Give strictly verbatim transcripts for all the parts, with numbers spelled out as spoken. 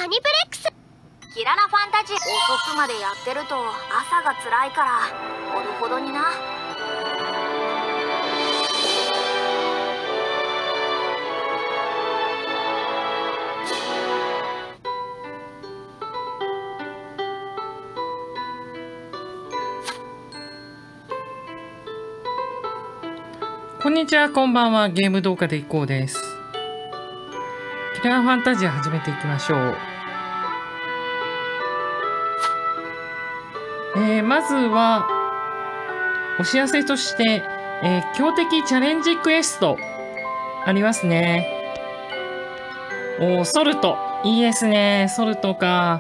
アニプレックス。キララファンタジア。遅くまでやってると朝が辛いからほどほどにな。 こんにちは、こんばんは。ゲーム動画でいこうです。キラーファンタジア始めていきましょう。えー、まずはお知らせとして、えー、強敵チャレンジクエストありますね。おー、ソルトいいですね。ソルトか。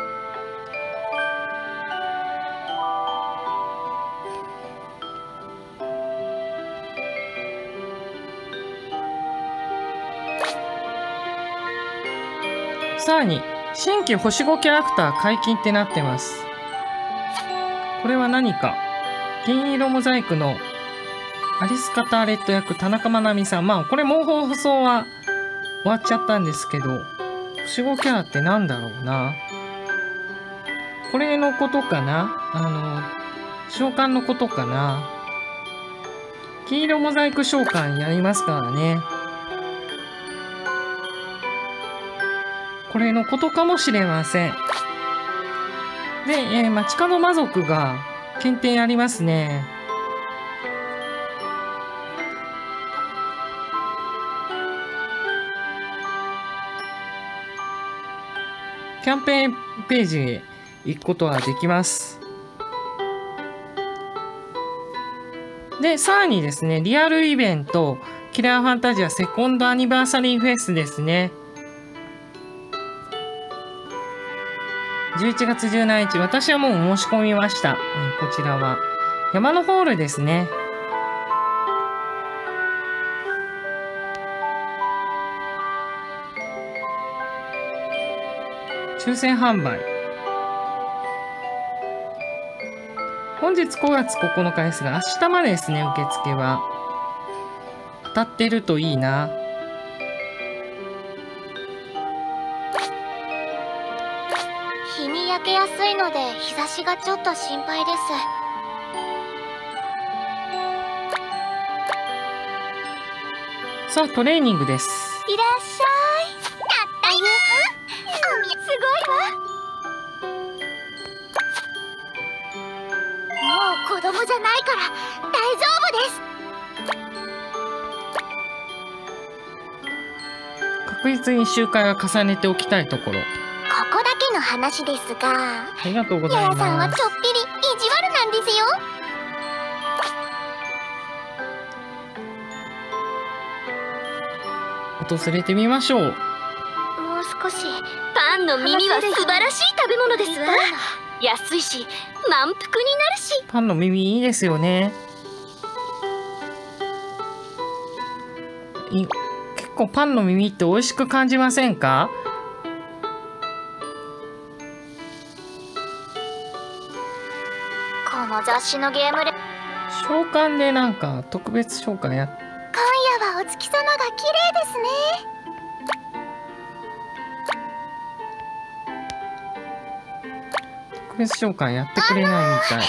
さらに新規星ごキャラクター解禁ってなってます。これは何か。銀色モザイクのアリス・カターレット役田中まなみさん。まあこれもう放送は終わっちゃったんですけど、星ごキャラってなんだろうな。これのことかな。あの召喚のことかな。金色モザイク召喚やりますからね。これのことかもしれません。で、えー、街角魔族が検定ありますね。キャンペーンページへ行くことはできます。で、さらにですね、リアルイベント、キラーファンタジアセコンドアニバーサリーフェスですね。じゅういちがつじゅうしちにち、私はもう申し込みました。こちらは山のホールですね。抽選販売。本日ごがつここのかですが、明日までですね、受付は。当たってるといいな。 日に焼けやすいので日差しがちょっと心配です。 さあ、トレーニングです。 いらっしゃい。たったよ。おみ、すごいわ。もう子供じゃないから大丈夫です。 確実に周回は重ねておきたいところ。 ここだけの話ですが、 ありがとうございヤヤさんはます。 ちょっぴり意地悪なんですよ。 訪れてみましょう。 もう少し。パンの耳は素晴らしい食べ物ですわ。安いし満腹になるし。 パンの耳いいですよね。い結構パンの耳って美味しく感じませんか？ この雑誌のゲームで召喚でなんか特別召喚や今夜はお月様が綺麗ですね。 特別召喚やってくれないみたい。 ああ、ありがとうです。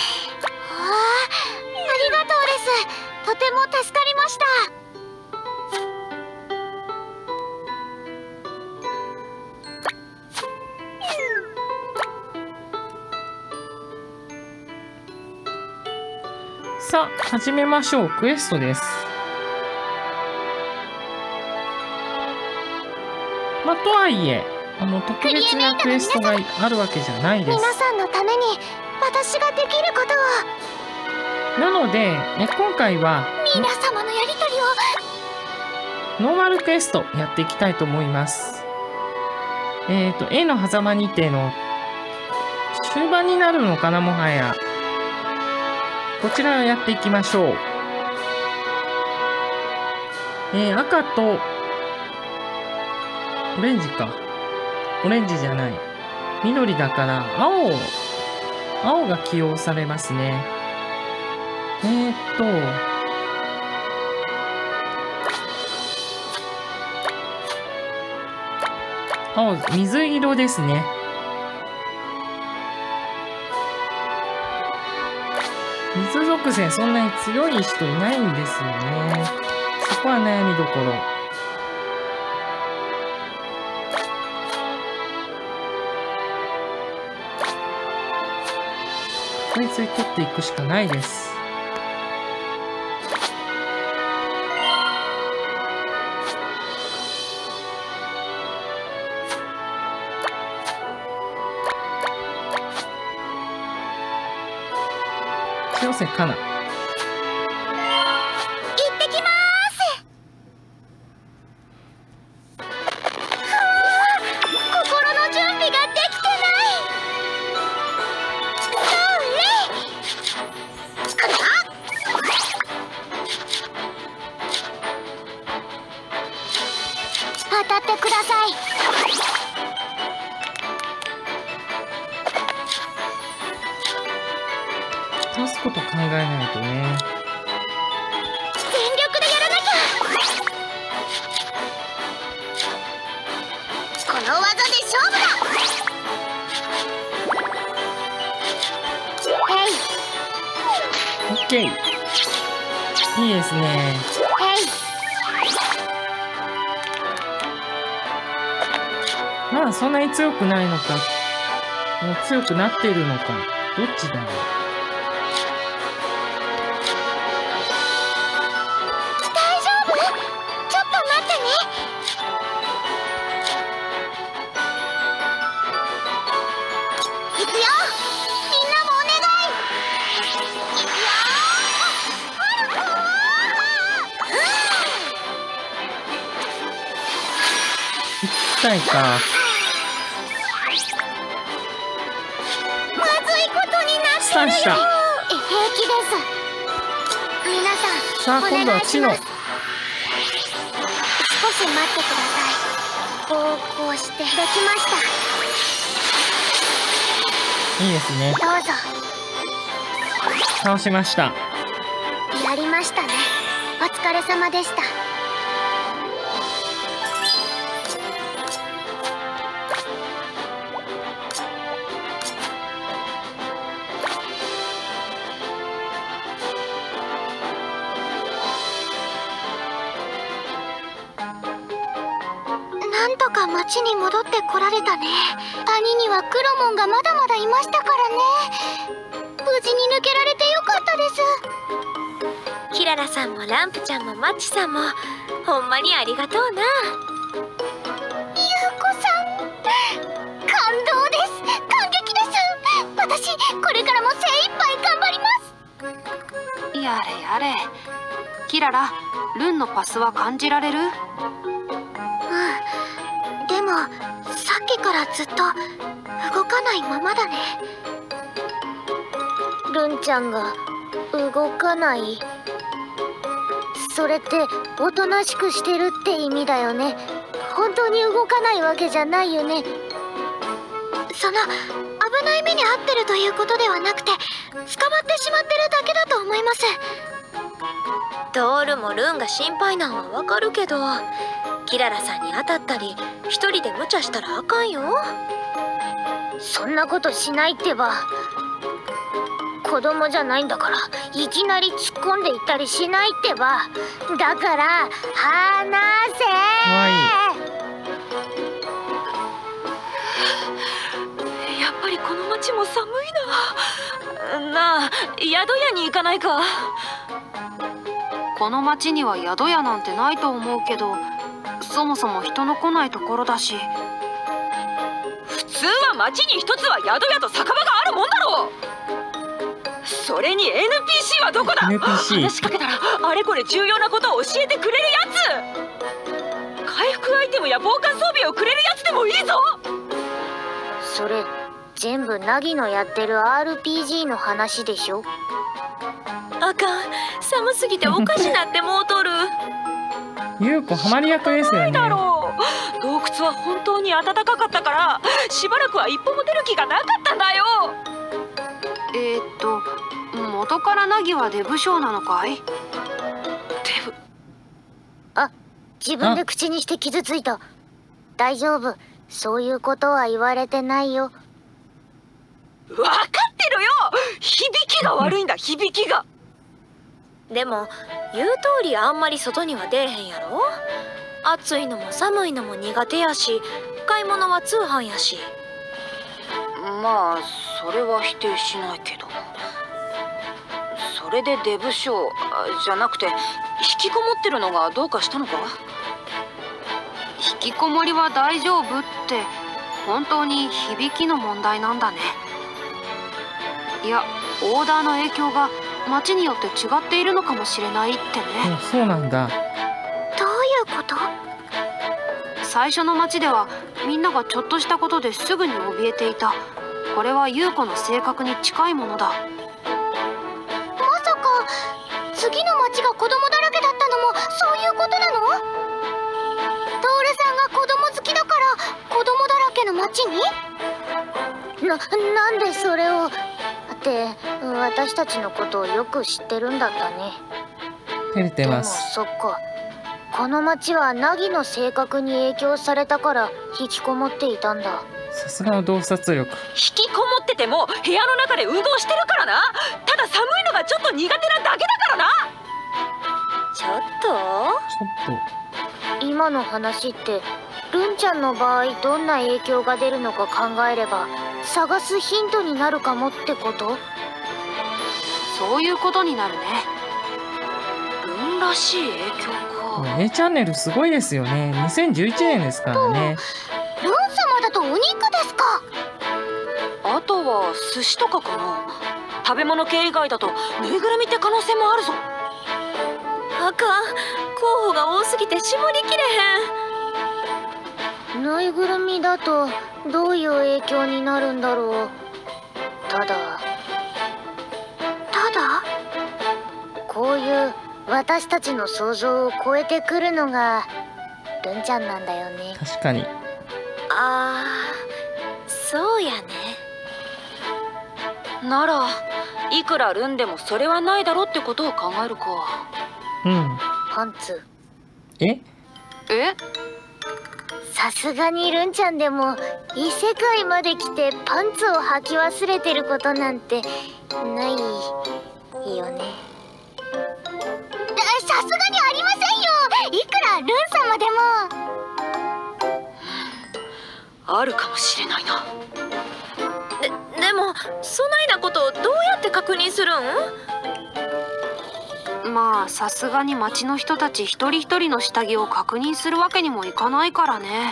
とても助かりました。 さあ始めましょう。クエストです。まあとはいえあの特別なクエストがあるわけじゃないです。 皆さんのために私ができることなのでえ今回はを、皆様のやりとりをノーマルクエストやっていきたいと思います。えっと A の狭間にての終盤になるのかな、もはや。こちらをやっていきましょう。えー、赤とオレンジか。オレンジじゃない。緑だから青、青が起用されますね。えーっと、 青、水色ですね。水属性そんなに強い人いないんですよね。そこは悩みどころ。こいつに取っていくしかないです。千代瀬かな。 行ってきまーす。ふわー、心の準備ができてない。それかな。当たってください。 倒すこと考えないとね。 全力でやらなきゃ。この技で勝負だ。へい。 オッケー。いいですね。 へい。 まあそんなに強くないのか、もう強くなっているのか、どっちだろう。痛いか。 まずいことになってるよ。 スタンした。 え、平気です。皆さん、 さあ今度は知能。 少し待ってください。こうこうしてできました。 いいですね。 どうぞ。 倒しました。 やりましたね。お疲れ様でした。なんとか町に戻ってこられたね。谷にはクロモンがまだまだいましたからね。無事に抜けられてよかったです。キララさんもランプちゃんもマッチさんもほんまにありがとうな。ゆうこさん、感動です。感激です。私これからも精一杯頑張ります。 やれやれ。キララ、ルンのパスは感じられる？ うん、でもさっきからずっと動かないままだね。ルンちゃんが動かない？それっておとなしくしてるって意味だよね。本当に動かないわけじゃないよね。その危ない目に遭ってるということではなくて、捕まってしまってるだけだと思います。ドールもルンが心配なんはわかるけど、キララさんに当たったり一人で無茶したらあかんよ。そんなことしないってば。子供じゃないんだからいきなり突っ込んでいったりしないってば。だから話せ。 かわいい。やっぱりこの町も寒いな。なあ、宿屋に行かないか。 この町には宿屋なんてないと思うけど、そもそも人の来ないところだし。 普通は町に一つは宿屋と酒場があるもんだろう。それに エヌピーシー はどこだ？ エヌピーシー話しかけたらあれこれ重要なことを教えてくれるやつ。回復アイテムや防寒装備をくれるやつでもいいぞ。 それ全部ナギのやってる アールピージー の話でしょ。 あかん、寒すぎておかしなってもうとる。 優子ハマり役ですよね。 だろう。洞窟は本当に暖かかったからしばらくは一歩も出る気がなかったんだよ。 えー、っと元からナギはデブ症なのかい？ デブ。 あ、自分で口にして傷ついた。大丈夫、 そういうことは言われてないよ。 分かってるよ。響きが悪いんだ、響きが。 でも言う通りあんまり外には出えへんやろ。暑いのも寒いのも苦手やし、買い物は通販やし。 まあそれは否定しないけど、それでデブ賞じゃなくて引きこもってるのがどうかしたのか？ 引きこもりは大丈夫って本当に響きの問題なんだね。いや、オーダーの影響が街によって違っているのかもしれないってね。 あ、そうなんだ。 どういうこと？ 最初の街ではみんながちょっとしたことですぐに怯えていた。これは優子の性格に近いものだ。 まさか次の町が子供だらけだったのもそういうことなの？トールさんが子供好きだから子供だらけの町に？な、なんでそれを？って私たちのことをよく知ってるんだったね。 照れてでもます。 そっか、この町はナギの性格に影響されたから引きこもっていたんだ。 さすがの洞察力。 引きこもってても部屋の中で運動してるからな。ただ寒いのがちょっと苦手なだけだからな。 ちょっとちょっ今の話ってルンちゃんの場合どんな影響が出るのか考えれば探すヒントになるかもってこと？ そういうことになるね。運らしい影響か。 と A チャンネルすごいですよね。にせんじゅういちねんですからね。 ルン様だとお肉ですか？ あとは寿司とかかな。食べ物系以外だとぬいぐるみって可能性もあるぞ。 あかん、候補が多すぎて絞りきれへん。 ぬいぐるみだとどういう影響になるんだろう。ただただこういう私たちの想像を超えてくるのがルンちゃんなんだよね。 確かに。 あー、そうやね。 ならいくらルンでもそれはないだろってことを考えるか。 うん。 パンツ。 え？ え？ さすがにルンちゃんでも異世界まで来てパンツを履き忘れてることなんてないよね。さすがにありませんよ。いくらルン様でも。 あるかもしれないな。 で、でもそないなことをどうやって確認するん？ まあさすがに町の人たち一人一人の下着を確認するわけにもいかないからね。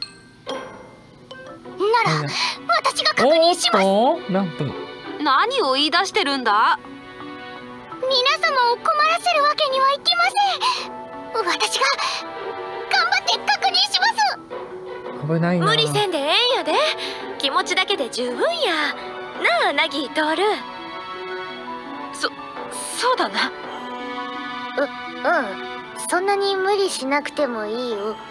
なら私が確お認します。 ーっとランプ。 何を言い出してるんだ？ 皆様を困らせるわけにはいきません。私が頑張って確認します。 危ないな。 無理せんでええんやで。気持ちだけで十分や。なあ、ナギトール。 そそうだな。 ううんそんなに無理しなくてもいいよ。でも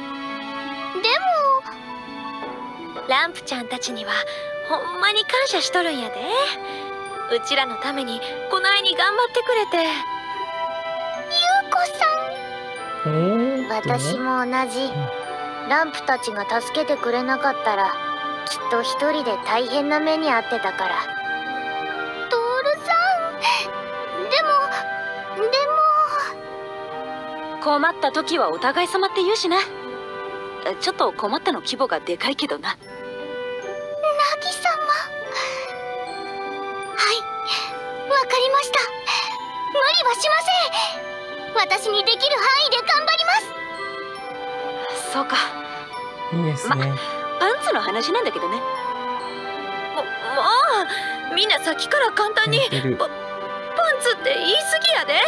ランプちゃんたちにはほんまに感謝しとるんやで。うちらのためにこないに頑張ってくれて。 優子さん。 おーっと私も同じ。ランプたちが助けてくれなかったらきっと一人で大変な目に遭ってたから。トールさん。でもでも困った時はお互い様って言うしな。ちょっと困ったの規模がでかいけどな。 ナギ様。はい、わかりました。無理はしません。私にできる範囲で頑張ります。 そうか。 いいですね。 パンツの話なんだけどね。 も、もうみんなさっきから簡単にやってるパ、パンツって言い過ぎやで。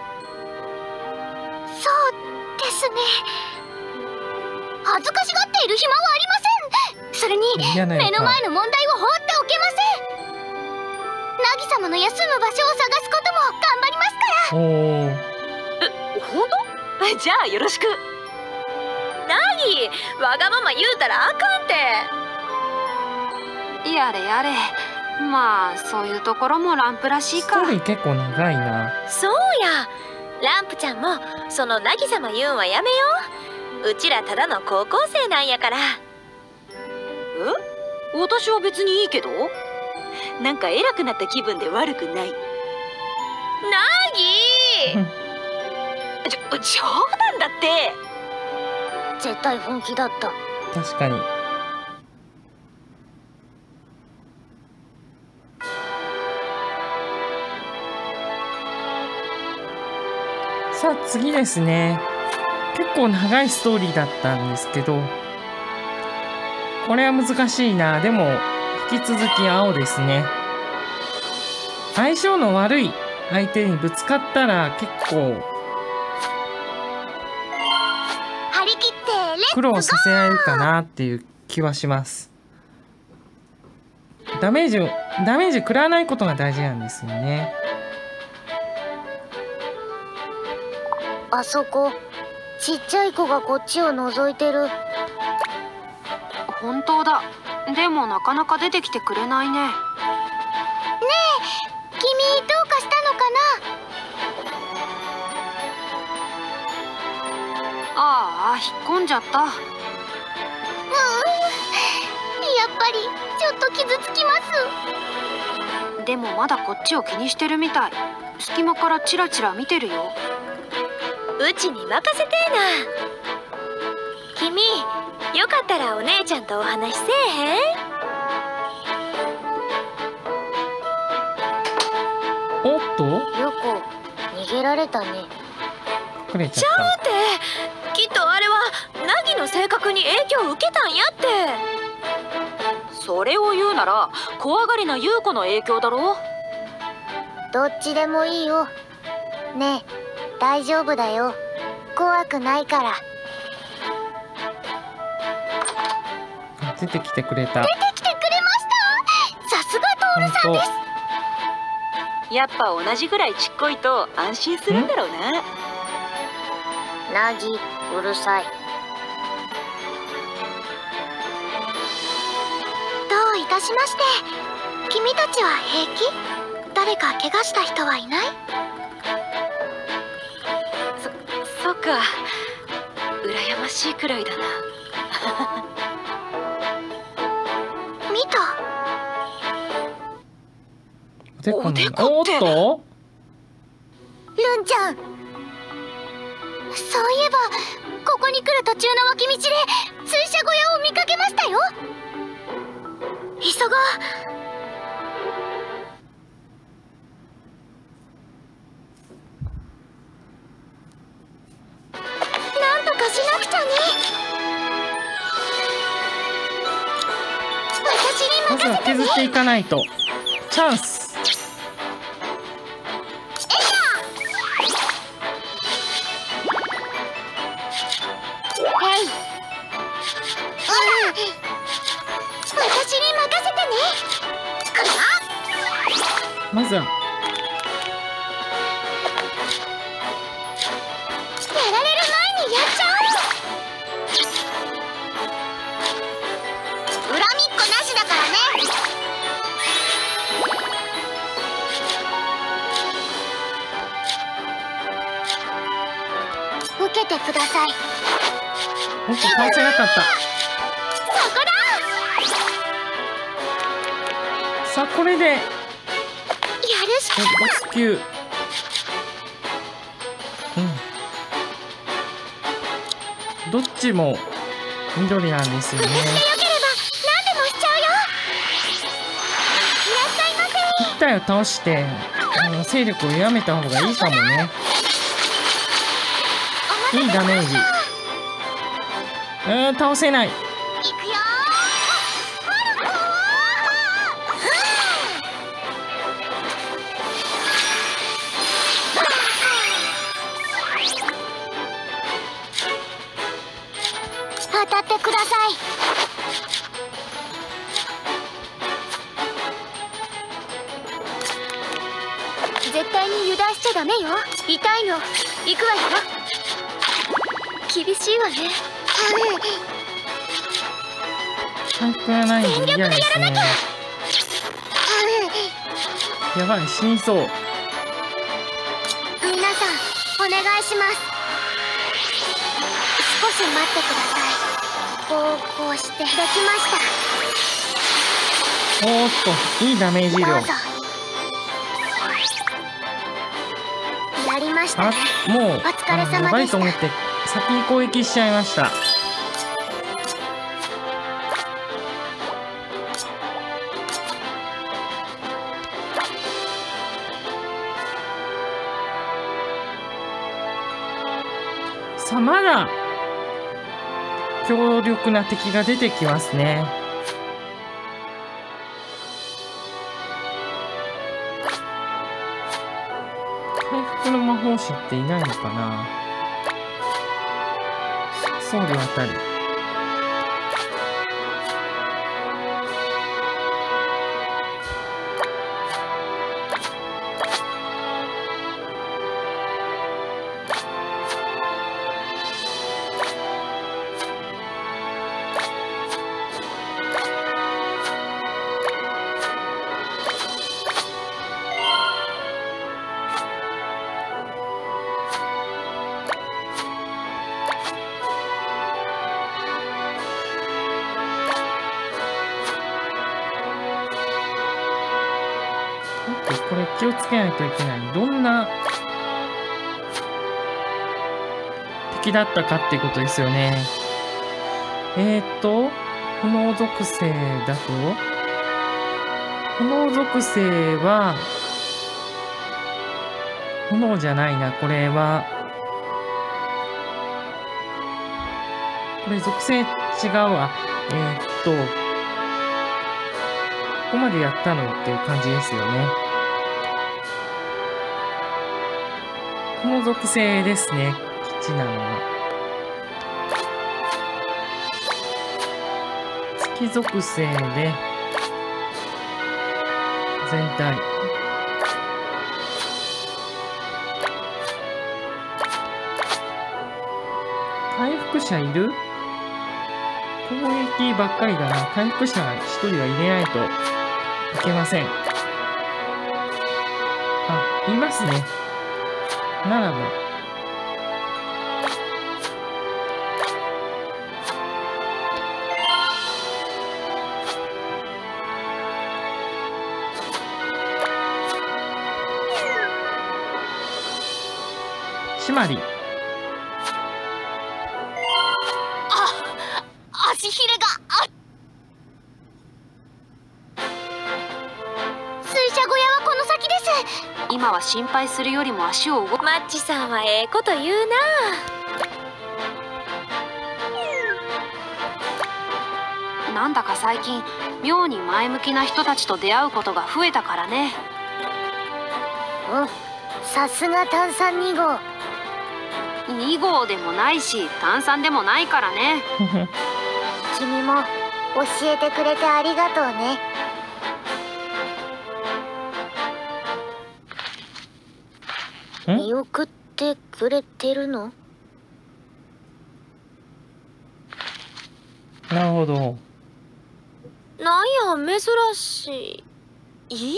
そうですね。恥ずかしがっている暇はありません。それに嫌な予感目の前の問題を放っておけません。ナギ様の休む場所を探すことも頑張りますから。 おー。 え、本当？じゃあよろしく。 ナギ、わがまま言うたらあかんて。 やれやれ。まあそういうところもランプらしいか。 ストーリー結構長いな。 そうや。ランプちゃんもそのナギ様言うんはやめよう。うちらただの高校生なんやから。 え、私は別にいいけど。 なんか偉くなった気分で悪くない。 なぎーちょ冗談だって。 絶対本気だった。 確かに。さあ次ですね。結構長いストーリーだったんですけど、これは難しいな。でも引き続き青ですね。相性の悪い相手にぶつかったら結構張り切ってレッツ苦労させられるかなっていう気はします。ダメージをダメージ食らわないことが大事なんですよね。 あそこちっちゃい子がこっちを覗いてる。 本当だ。でもなかなか出てきてくれないね。 ねえ君どうかしたのかな。 ああ、引っ込んじゃった。 うん、やっぱりちょっと傷つきます。 でもまだこっちを気にしてるみたい。隙間からチラチラ見てるよ。 うちに任せてえな。君よかったらお姉ちゃんとお話しせえへん？ おっとよこ逃げられたね。 隠れちちゃゃっうて、きっとあれはナギの性格に影響を受けたんやって。 それを言うなら怖がりな優子の影響だろ。 どっちでもいいよ。ねえ大丈夫だよ。怖くないから。 た。出てきてくれた。 出てきてくれました。さすがトールさんです。 やっぱ同じぐらいちっこいと安心するんだろうな。 ナギうるさい。どういたしまして。君たちは平気？誰か怪我した人はいない？ そっか、羨ましいくらいだな。 見た？ おでこのおでこおっってとルンちゃん。そういえばここに来る途中の脇道で水車小屋を見かけましたよ。急ごう。なんとかしなくちゃね。私にまずは任せてね。 削っていかないと。チャンス。 はい。うん。私に任せてね。かな。 まずはやられる前にやっちゃおう。恨みっこなしだからね。受けてください。 おっと倒せなかった。 そこだ。 さあこれでやるしかレスキュー。うん。どっちも緑なんですよね。 よければ何でもしちゃうよ。いらっしゃいませ。 一体を倒してあの勢力を弱めた方がいいかもね。いいダメージ。うーん倒せない。 いくよー。当たってください。絶対に油断しちゃダメよ。痛いの。行くわよ。厳しいわね。 回復がないんで嫌ですね。やばい死にそう。 皆さんお願いします。少し待ってください。 こうこうしてできましおーっと、いいダメージ量。 た。どうぞ。やりましたあね。、 もう、 お疲れ様でしたあやばいと思って、先に攻撃しちゃいました。さあ、まだ、強力な敵が出てきますね。回復の魔法師っていないのかな。僧侶あたり。これ気をつけないといけない。どんな敵だったかってことですよね。えーと、炎属性だと、炎属性は、炎じゃないな、これは。これ属性違うわ。えーっと、ここまでやったのっていう感じですよね。この属性ですね、基地なのは。月属性で、全体。回復者いる？攻撃ばっかりだな。回復者一人は入れないといけません。あ、いますね。ならば。締まり。 足ひれがあ水車小屋はこの先です。 今は心配するよりも足を動く。 マッチさんはええこと言うな。 なんだか最近妙に前向きな人たちと出会うことが増えたからね。 うん、さすが炭酸に号。 に号でもないし炭酸でもないからね。 君も教えてくれてありがとうね。見送ってくれてるの？ なるほど。 なんや珍しい。い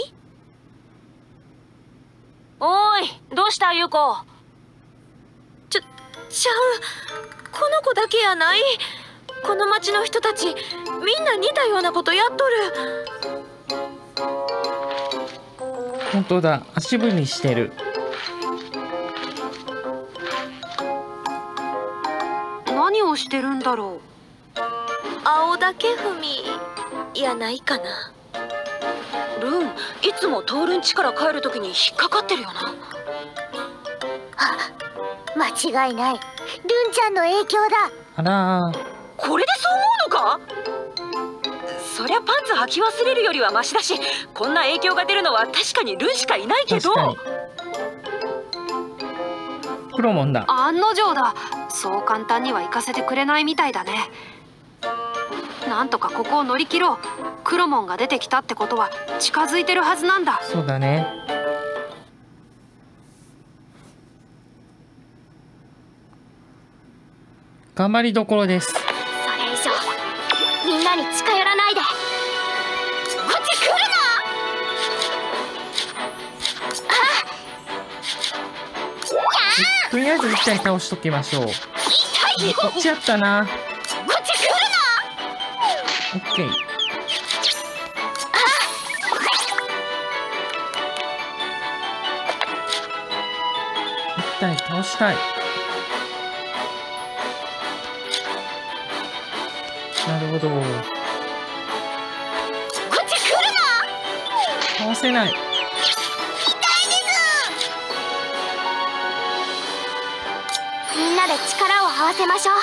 おーい、どうしたゆこ。ちょちゃう、この子だけやない。この町の人たちみんな似たようなことやっとる。 本当だ、足踏みしてる。 何をしてるんだろ青竹踏みやないかな。 ルン、いつもトールン家から帰るときに引っかかってるよな。 あ、間違いない。ルンちゃんの影響だ。 あらー。 これでそう思うのか？そりゃパンツ履き忘れるよりはマシだし、こんな影響が出るのは確かにルンしかいないけど。 確かに。クロモンだ。 う。案の定だ。そう簡単には行かせてくれないみたいだね。なんとかここを乗り切ろう。クロモンが出てきたってことは近づいてるはずなんだ。 そうだね。頑張りどころです。 それ以上みんなに近寄らないで。こっち来るな。 とりあえず一体倒しときましょう。こっちやったな。 こっち来るな。 オッケー。一体倒したい。なるほど。 こっち来るな。 倒せない。 みんなで力を合わせましょう。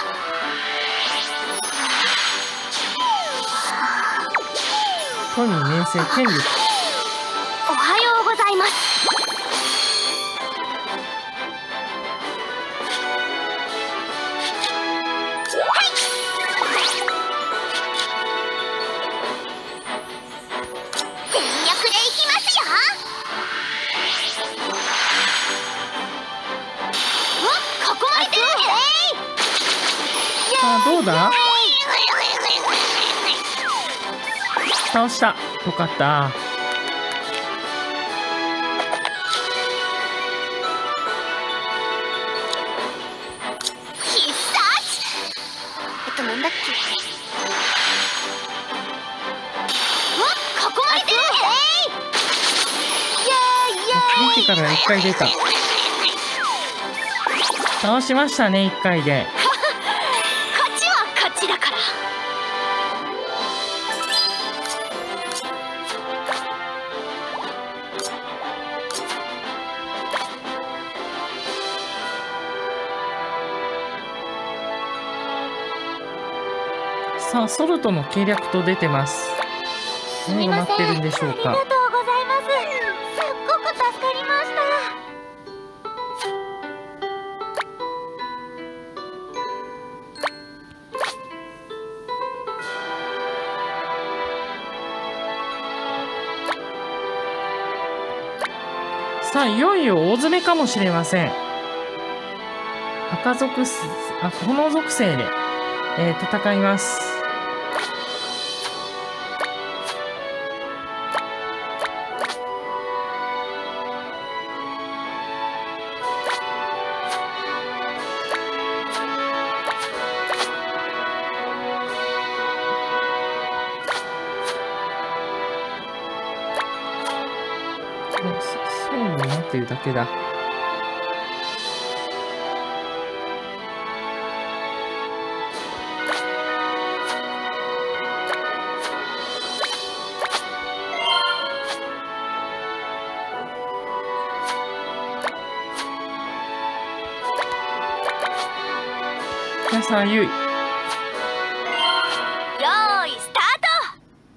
富、名声、権力。 おはようございます。全力でいきますよ。お、ここまで。 さあどうだ。倒した。よかった。 必殺。えっとなんだっけ。お、ここまで。イエーイイエーイ。 見てからいっかい出た。倒しましたね、いっかいで。 勝ちは勝ちだから。 さあソルトの計略と出てます。何が待ってるんでしょうか。 ありがとうございます。すっごく助かりました。 さあいよいよ大詰めかもしれません。赤属すあ炎属性で、えー、戦います。そういうの待ってるだけだ。皆さんゆい。 よーいスタート。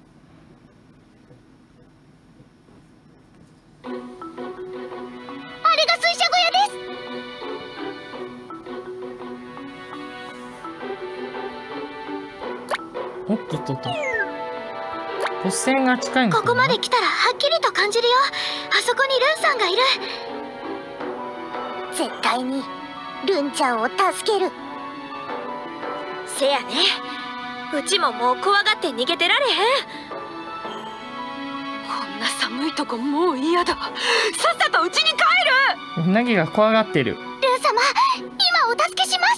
あれが水車小屋です。 おっとっとっと。ボス戦が近いのかな。 ここまで来たらはっきりと感じるよ。あそこにルンさんがいる。絶対にルンちゃんを助ける。 せやね。うちももう怖がって逃げてられへん。 こんな寒いとこもう嫌だ。さっさと家に帰る。 うなぎが怖がってる。 ルン様、今お助けします。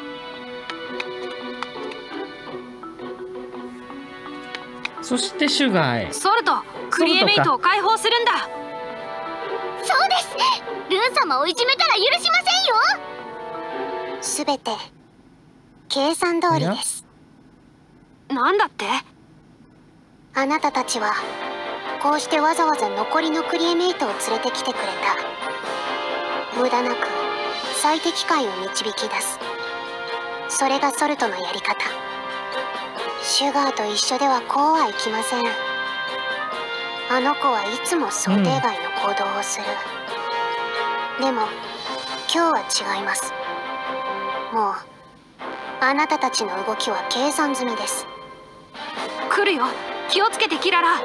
そしてシュガーへ。 ソルト、クリエメイトを解放するんだ。 そうです。ルン様をいじめたら許しませんよ。すべて計算通りです。 なんだって？ あなたたちはこうしてわざわざ残りのクリエメイトを連れてきてくれた。無駄なく最適解を導き出す。それがソルトのやり方。シュガーと一緒ではこうはいきません。あの子はいつも想定外の行動をする。うん、でも今日は違います。もうあなたたちの動きは計算済みです。 来るよ。気をつけてキララ。 わかった。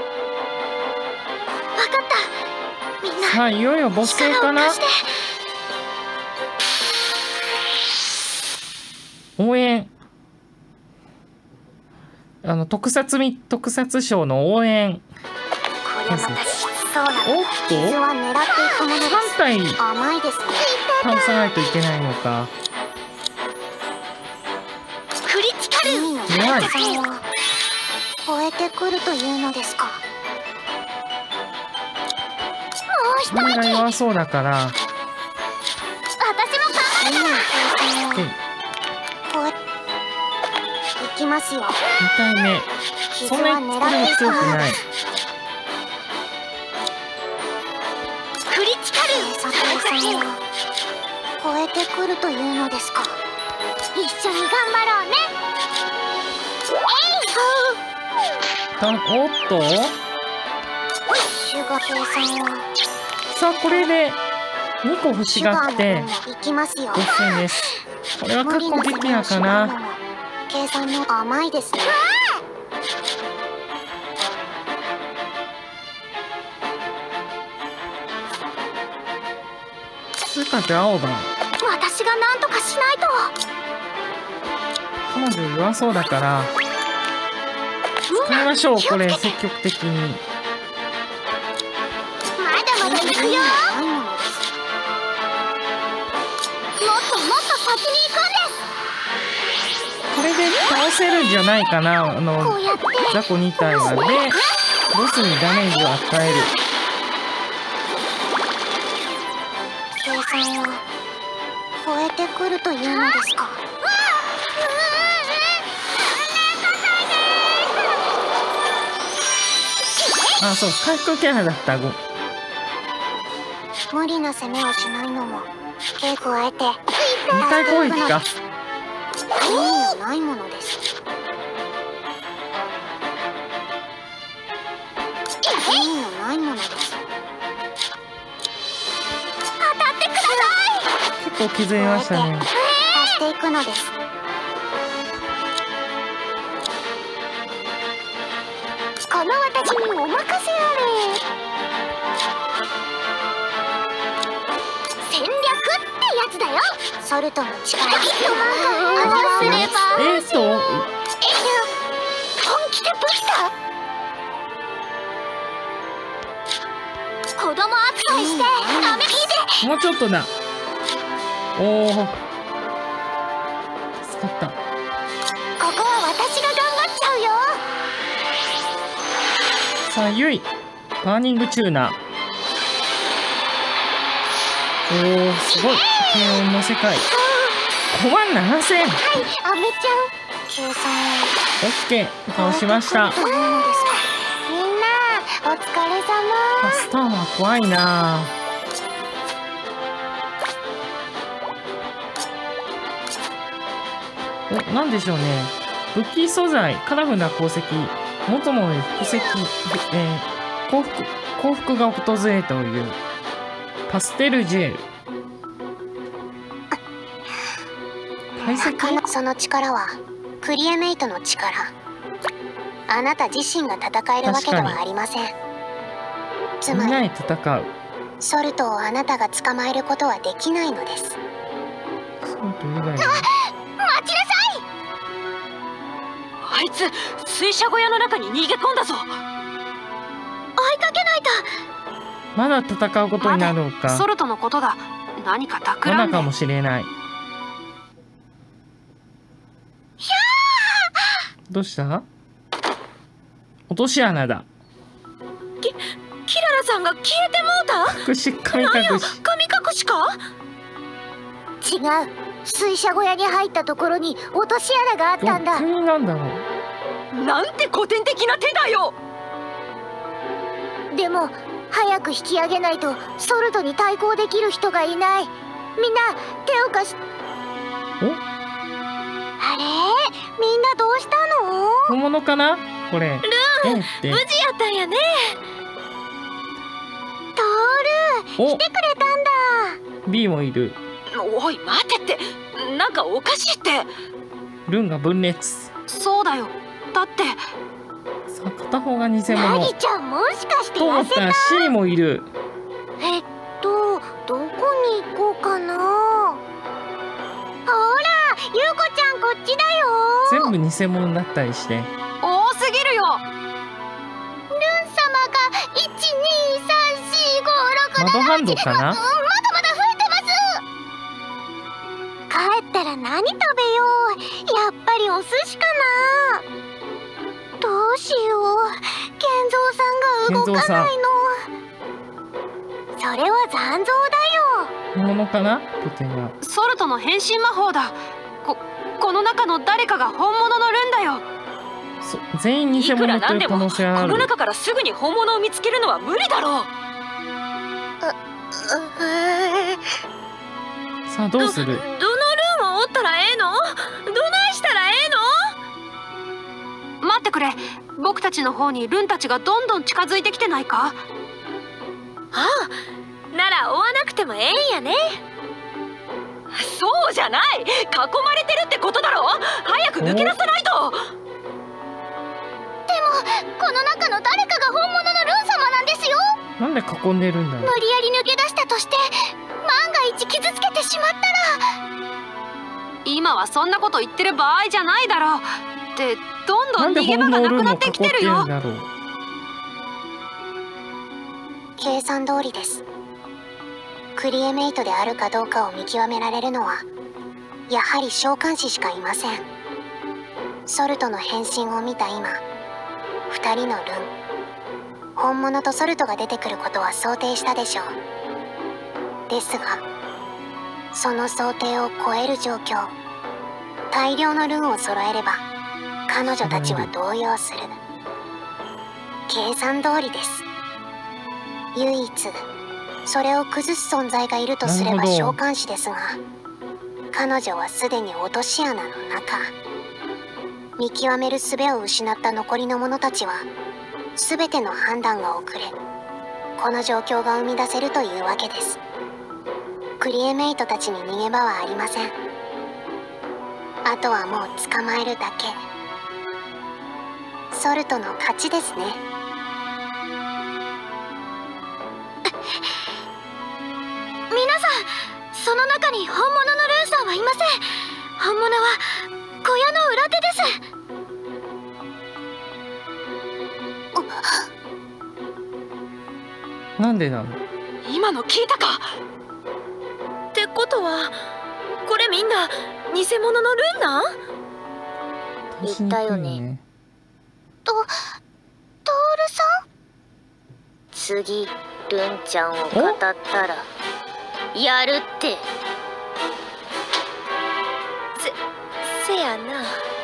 みんなさあいよいよボス戦かな。応援。あの特撮み特撮賞の応援。 これまたきつそうな。 おっと傷は狙っていくものです。 さん体甘いですね。 倒さないといけないのか。 クリティカル。 弱い。 超えてくるというのですか。もう一これが息。 弱そうだから私も頑張るから。超えいきますよ。 にたいめ。そんなにこれも強くない。 クリティカル。佐藤さんは超えてくるというのですか。一緒に頑張ろうね。 たおっと、 シュガーさんはさあこれでにこ星があっていきますよ。 ごせんです。これは過去撃破かな。 計算の甘いですね。 通貨で青番。 私が何とかしないと。 彼女弱そうだから使いましょう。これ積極的に。 まだまだ行くよ。もっともっと先に行くんです。 これで倒せるんじゃないかな。あこのうやって雑魚に体はでボスにダメージを与える。 計算は超えてくるというのですか。 あ、そう、回復キャラだった。ご無理な攻めをしないのも手加えてにかい攻撃か。 意味のないものです。意味のないものです。当たってください。 結構削りましたね。 足していくのです。この私にお任せあれ。戦略ってやつだよ。ソルトの力きっとなんか味わすれば。 えーっとえっ本気でぶった子供扱いしてダメ聞いて。 もうちょっとだ。おお、助かった。 ここは私が頑張っちゃうよ。 さあゆいバーニングチューナー。おお、すごい。低音の世界。ごまんななせん。 はい、アメちゃん計算オッケー、倒しました。 みんなお疲れ様。 スターマー怖いな。お、なんでしょうね。武器素材、カラフルな鉱石、元の複石、えー、幸福、幸福が訪れたというパステルジェル。解析？ その力はクリエメイトの力。あなた自身が戦えるわけではありません。つまりみんなで戦う。 ソルトをあなたが捕まえることはできないのです。 ソルト以外に。 待ちなさい。 あいつ水車小屋の中に逃げ込んだぞ。 追いかけないと。 まだ戦うことになるのか。 ソルトのことだ。何か企んで。 罠かもしれない。どうした？落とし穴だ。 キララさんが消えてもうた。 隠し、神隠し。 神隠しか？ 違う。水車小屋に入ったところに落とし穴があったんだ。 国なんだろう。 なんて古典的な手だよ。 でも早く引き上げないとソルトに対抗できる人がいない。みんな手を貸し。 お？ あれ？みんなどうしたの？ 本物かな？これ。 ルーン、 えーって無事やったんやね。 トール、 お来てくれたんだ。 B もいる。 おい待てって、なんかおかしいって。 ルンが分裂。 そうだよ。だってさあ片方が偽物ナギちゃんもしかしてと思ったら C もいる。 えっとどこに行こうかな。ほら、ゆうこちゃんこっちだよ。 全部偽物だったりして。 多すぎるよ。 ルン様がいちにさんしごろく窓ハンドかな？ まだまだ増えてます。帰ったら何食べよう。やっぱりお寿司かな。どうししよう。健三さんが動かないの。それは残像だよ。 本物かな？拠点が。 ソルトの変身魔法だ。ここの中の誰かが本物のルンだよ。 そ全員偽いくら物という可なんでも能性はある。 この中からすぐに本物を見つけるのは無理だろう。 さあどうする？ どのルーンを折ったらええの？どないしたらええの？ 待ってくれ。僕たちの方にルンたちがどんどん近づいてきてないか？ ああ、なら追わなくてもええんやね。 そうじゃない、囲まれてるってことだろ。早く抜け出さないと。 この中の誰かが本物のルン様なんですよ。 なんで囲んでるんだろう。 無理やり抜け出したとして万が一傷つけてしまったら。 今はそんなこと言ってる場合じゃないだろう。ってどんどなんでん逃げ場が本物ルームを囲なくなってきってるてるよ。 んだろう。 計算通りです。クリエメイトであるかどうかを見極められるのはやはり召喚師しかいません。ソルトの変身を見た今、ふたりのルン、本物とソルトが出てくることは想定したでしょう。ですがその想定を超える状況、大量のルンを揃えれば彼女たちは動揺する。計算通りです。唯一それを崩す存在がいるとすればなるほど召喚師ですが、彼女はすでに落とし穴の中。見極める術を失った残りの者たちは全ての判断が遅れ、この状況が生み出せるというわけです。クリエメイトたちに逃げ場はありません。あとはもう捕まえるだけ。ソルトの勝ちですね。皆さん、その中に本物のルーさんはいません。本物は小屋の裏手です。 なんでなの？ 今の聞いたか？ ってことはこれみんな偽物のルンなん？ 言ったよね。と、トールさん？次、ルンちゃんを語ったらやるって。 せ、せやな。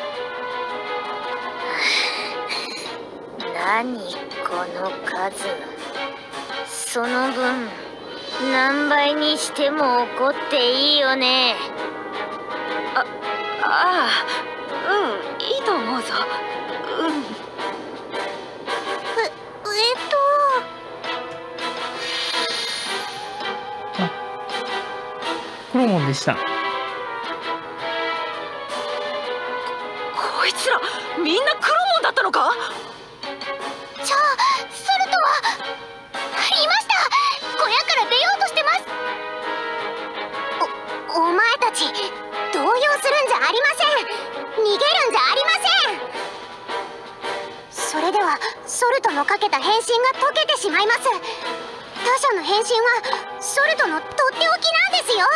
何この数。その分何倍にしても怒っていいよね。 ああ、うん、いいと思うぞ。うん。 え、えっとクロモンでした。 こいつらみんなクロモンだったのか？ じゃあソルトはいました。小屋から出ようとしてます。お、お前たち動揺するんじゃありません。逃げるんじゃありません。それではソルトのかけた変身が解けてしまいます。他者の変身はソルトのとっておきなんですよ。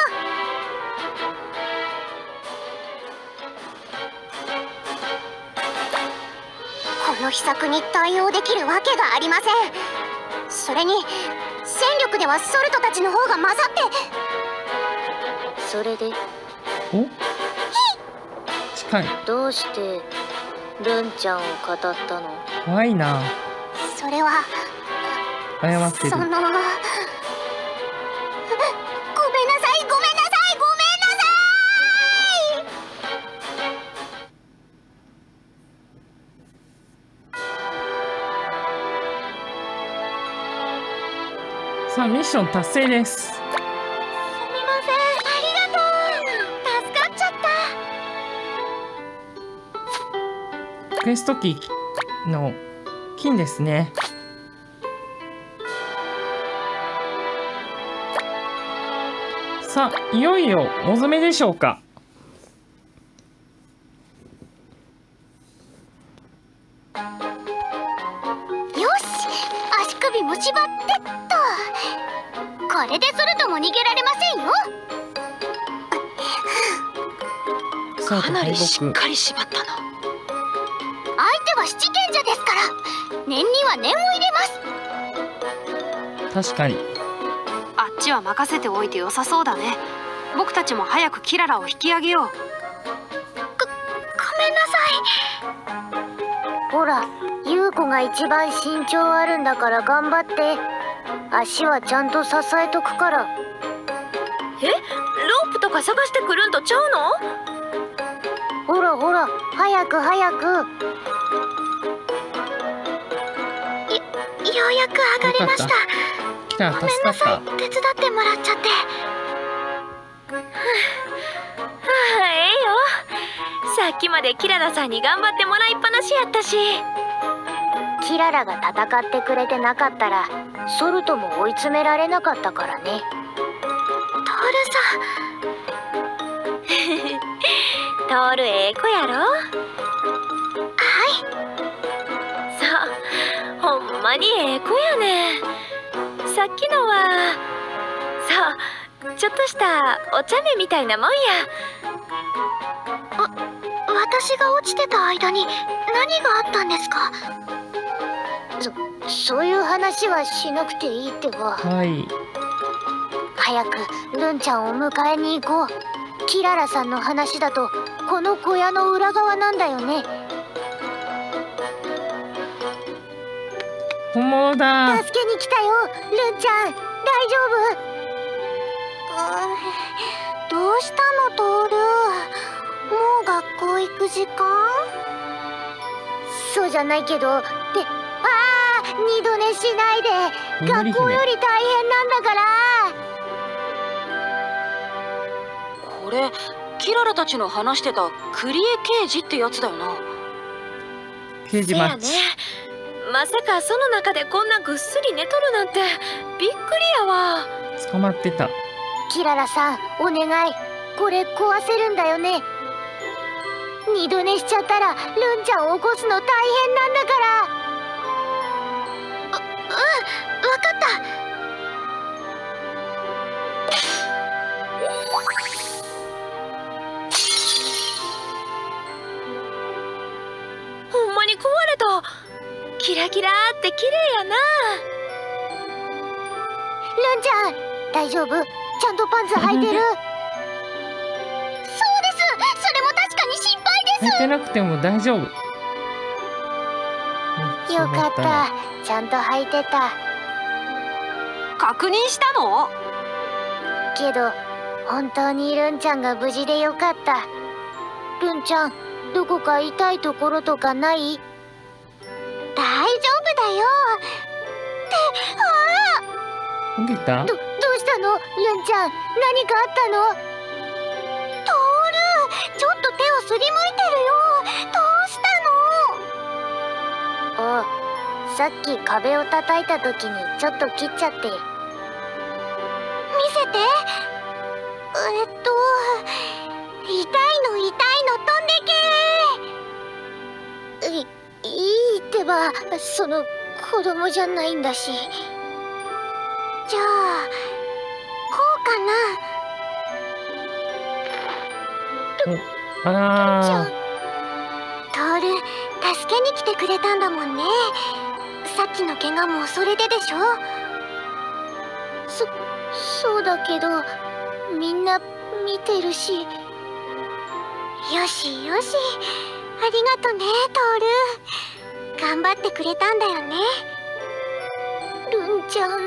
この秘策に対応できるわけがありません。それに戦力ではソルトたちの方が勝って。それでお？近い。 どうしてルンちゃんを語ったの？ 怖いな。 それは謝ってる。 そのごめんなさいごめんなさいごめんなさい。 さあミッション達成です。 すみません、ありがとう。助かっちゃった。 クエストキーの金ですね。さあいよいよ大詰めでしょうか。 よし、足首も縛ってっと。これでソルトも逃げられませんよ。 さあかなりしっ敗北。 かり縛ったな。 手は七賢者ですから、念には念を入れます。 確かに。 あっちは任せておいて良さそうだね。僕たちも早くキララを引き上げよう。 ご、ごめんなさい。ほら、優子が一番身長あるんだから頑張って。足はちゃんと支えとくから。 え、ロープとか探してくるんとちゃうの？ ほらほら、早く早く。よ、ようやく上がれました。 キララごめん助かった。 なさい、手伝ってもらっちゃって。 はあ、ええよ。さっきまでキララさんに頑張ってもらいっぱなしやったし。 キララが戦ってくれてなかったらソルトも追い詰められなかったからね。トールさん。 トールええ子やろ。 はい。 そう、ほんまにええ子やねん。さっきのはそう、ちょっとしたお茶目みたいなもんや。 あ、私が落ちてた間に何があったんですか？そ、そういう話はしなくていいってば。 はい。 早くルンちゃんを迎えに行こう。キララさんの話だとこの小屋の裏側なんだよね。 本物だ。 助けに来たよ、ルンちゃん。大丈夫？どうしたのトール？もう学校行く時間？そうじゃないけど、で、ああ、二度寝しないで。 みのり姫学校より大変なんだから。 これキララたちの話してたクリエ刑事ってやつだよな。 刑事せやね。 マッチ。 まさかその中でこんなぐっすり寝とるなんてびっくりやわ。 捕まってた。 キララさん、お願い。これ壊せるんだよね。二度寝しちゃったらルンちゃんを起こすの大変なんだから。う、うん、わかった。 ほんまに壊れた。キラキラーって綺麗やな。 ルンちゃん、大丈夫？ちゃんとパンツ履いてる？そうです。それも確かに心配履いてなくても大丈夫。うんです。よかっそうだた。ちゃんと履いてた。 確認したの？ けど本当にルンちゃんが無事でよかった。ルンちゃん、どこか痛いところとかない？大丈夫だよ。って、あた。焦げた？ あ、ど、どうしたの？ルンちゃん、何かあったの？トール、ちょっと手をすりむいてるよ。どうしたの？あ、さっき壁を叩いた時にちょっと切っちゃって。見せて。えっと、痛いの痛いの飛んでけ。い、いいってば、その子供じゃないんだし。じゃあこうかな。 お、あらー。 トール、助けに来てくれたんだもんね。さっきの怪我もそれででしょ？そ、そうだけどみんな見てるし。よしよし、ありがとねトール。頑張ってくれたんだよね、ルンちゃん。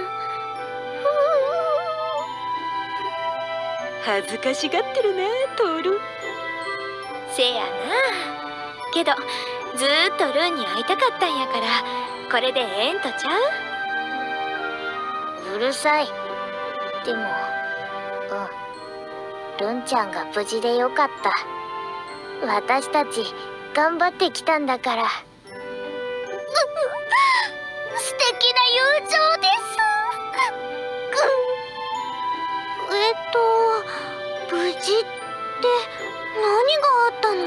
恥ずかしがってるねトール。 せやな。けどずーっとルンに会いたかったんやからこれでええんとちゃう？ うるさい。でも、うん、ルンちゃんが無事でよかった。私たち頑張ってきたんだから。素敵な友情です。えっと、無事って何があったの？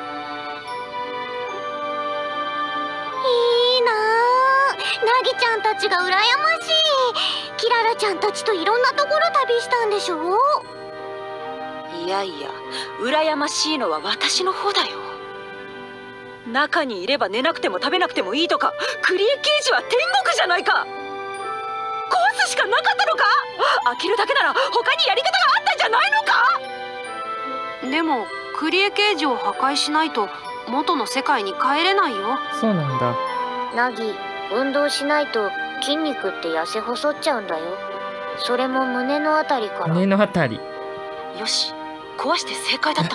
いいなあ、ナギちゃんたちが羨ましい。キララちゃんたちといろんなところ旅したんでしょ？ いやいや、羨ましいのは私の方だよ。 中にいれば寝なくても食べなくてもいいとか、クリエ刑事は天国じゃないか。壊すしかなかったのか。開けるだけなら他にやり方があったんじゃないのか。 でもクリエケージを破壊しないと元の世界に帰れないよ。 そうなんだ。 ナギ、運動しないと筋肉って痩せ細っちゃうんだよ。それも胸のあたりから。 胸のあたり。 よし、壊して正解だった。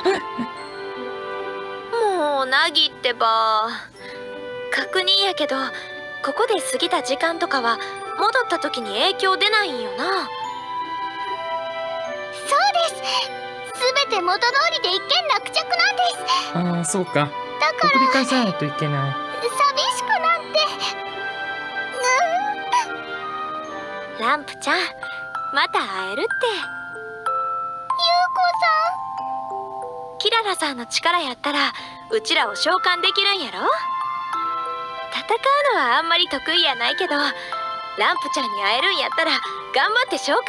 もうナギってば。確認やけど、ここで過ぎた時間とかは戻った時に影響出ないんよな。 そうです。すべて元通りで一件落着なんです。 ああ、そうか。 だから送り返さないといけない。 寂しくなって。 ランプちゃん、また会えるって。 ゆうこキララさんの力やったらうちらを召喚できるんやろ。戦うのはあんまり得意やないけど、ランプちゃんに会えるんやったら頑張って召喚されるわ。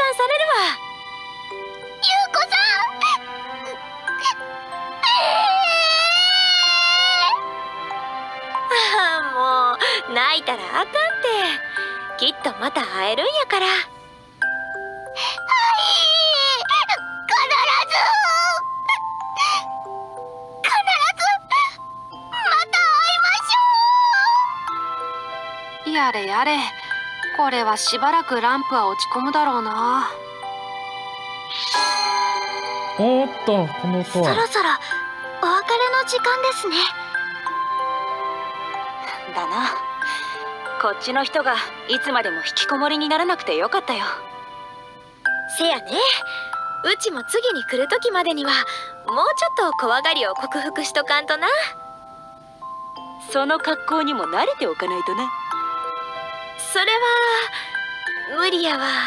ゆうこさん。 ああ、もう泣いたらあかんって。きっとまた会えるんやから。 はい、必ず必ずまた会いましょう。 やれやれ、これはしばらくランプは落ち込むだろうな。 おーっと、この音そろは。 そろお別れの時間ですね。 だな。こっちの人がいつまでも引きこもりにならなくてよかったよ。 せやね。うちも次に来る時までにはもうちょっと怖がりを克服しとかんとな。 その格好にも慣れておかないとな。 それは無理やわ。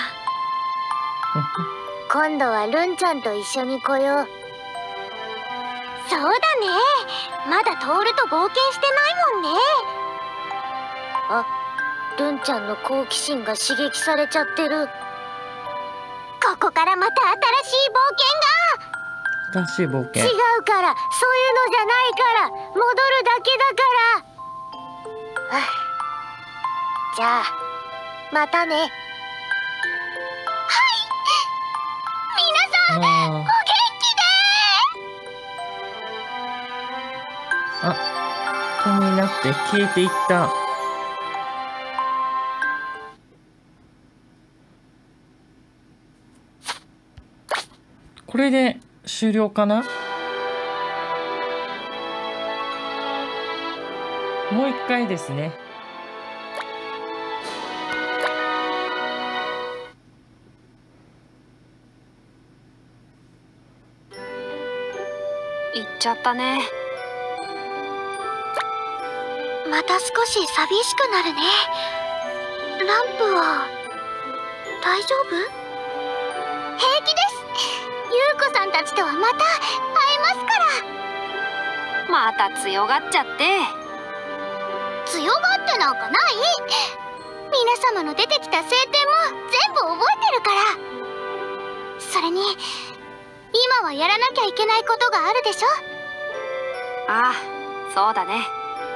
今度はルンちゃんと一緒に来よう。そうだね。まだトールと冒険してないもんね。あ、ルンちゃんの好奇心が刺激されちゃってる。ここからまた新しい冒険が。 新しい冒険。 違うから、そういうのじゃないから、戻るだけだから。はあ、じゃあまたね。はい、皆さん、 あお元気で。 あ、気になって消えていった。これで終了かな。もう一回ですね。 行っちゃったね。 また少し寂しくなるね。ランプは大丈夫？平気です。優子さんたちとはまた会えますから。 また強がっちゃって。 強がってなんかない。皆様の出てきた聖典も全部覚えてるから。それに今はやらなきゃいけないことがあるでしょ。 ああ、そうだね。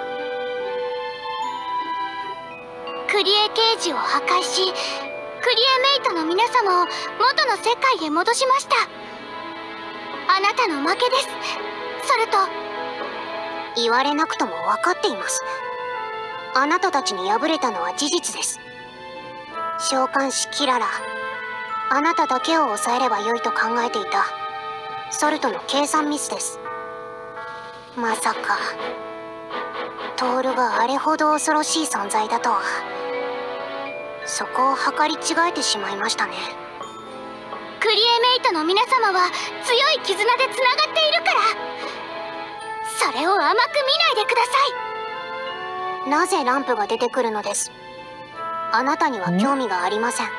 クリエケージを破壊し、クリエメイトの皆様を元の世界へ戻しました。あなたの負けです。それと、言われなくとも分かっています。あなたたちに敗れたのは事実です。召喚師キララ、あなただけを抑えればよいと考えていたソルトの計算ミスです。まさかトールがあれほど恐ろしい存在だとは。そこを計り違えてしまいましたね。クリエメイトの皆様は強い絆でつながっているから、それを甘く見ないでください。なぜランプが出てくるのです。あなたには興味がありません。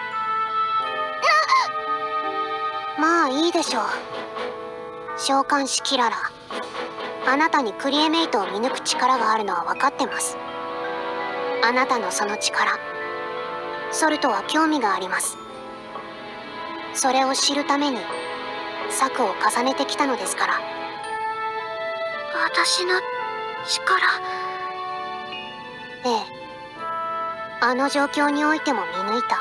まあいいでしょう。召喚師キララ、あなたにクリエメイトを見抜く力があるのは分かってます。あなたのその力、ソルトは興味があります。それを知るために策を重ねてきたのですから。私の力。ええ、あの状況においても見抜いた。い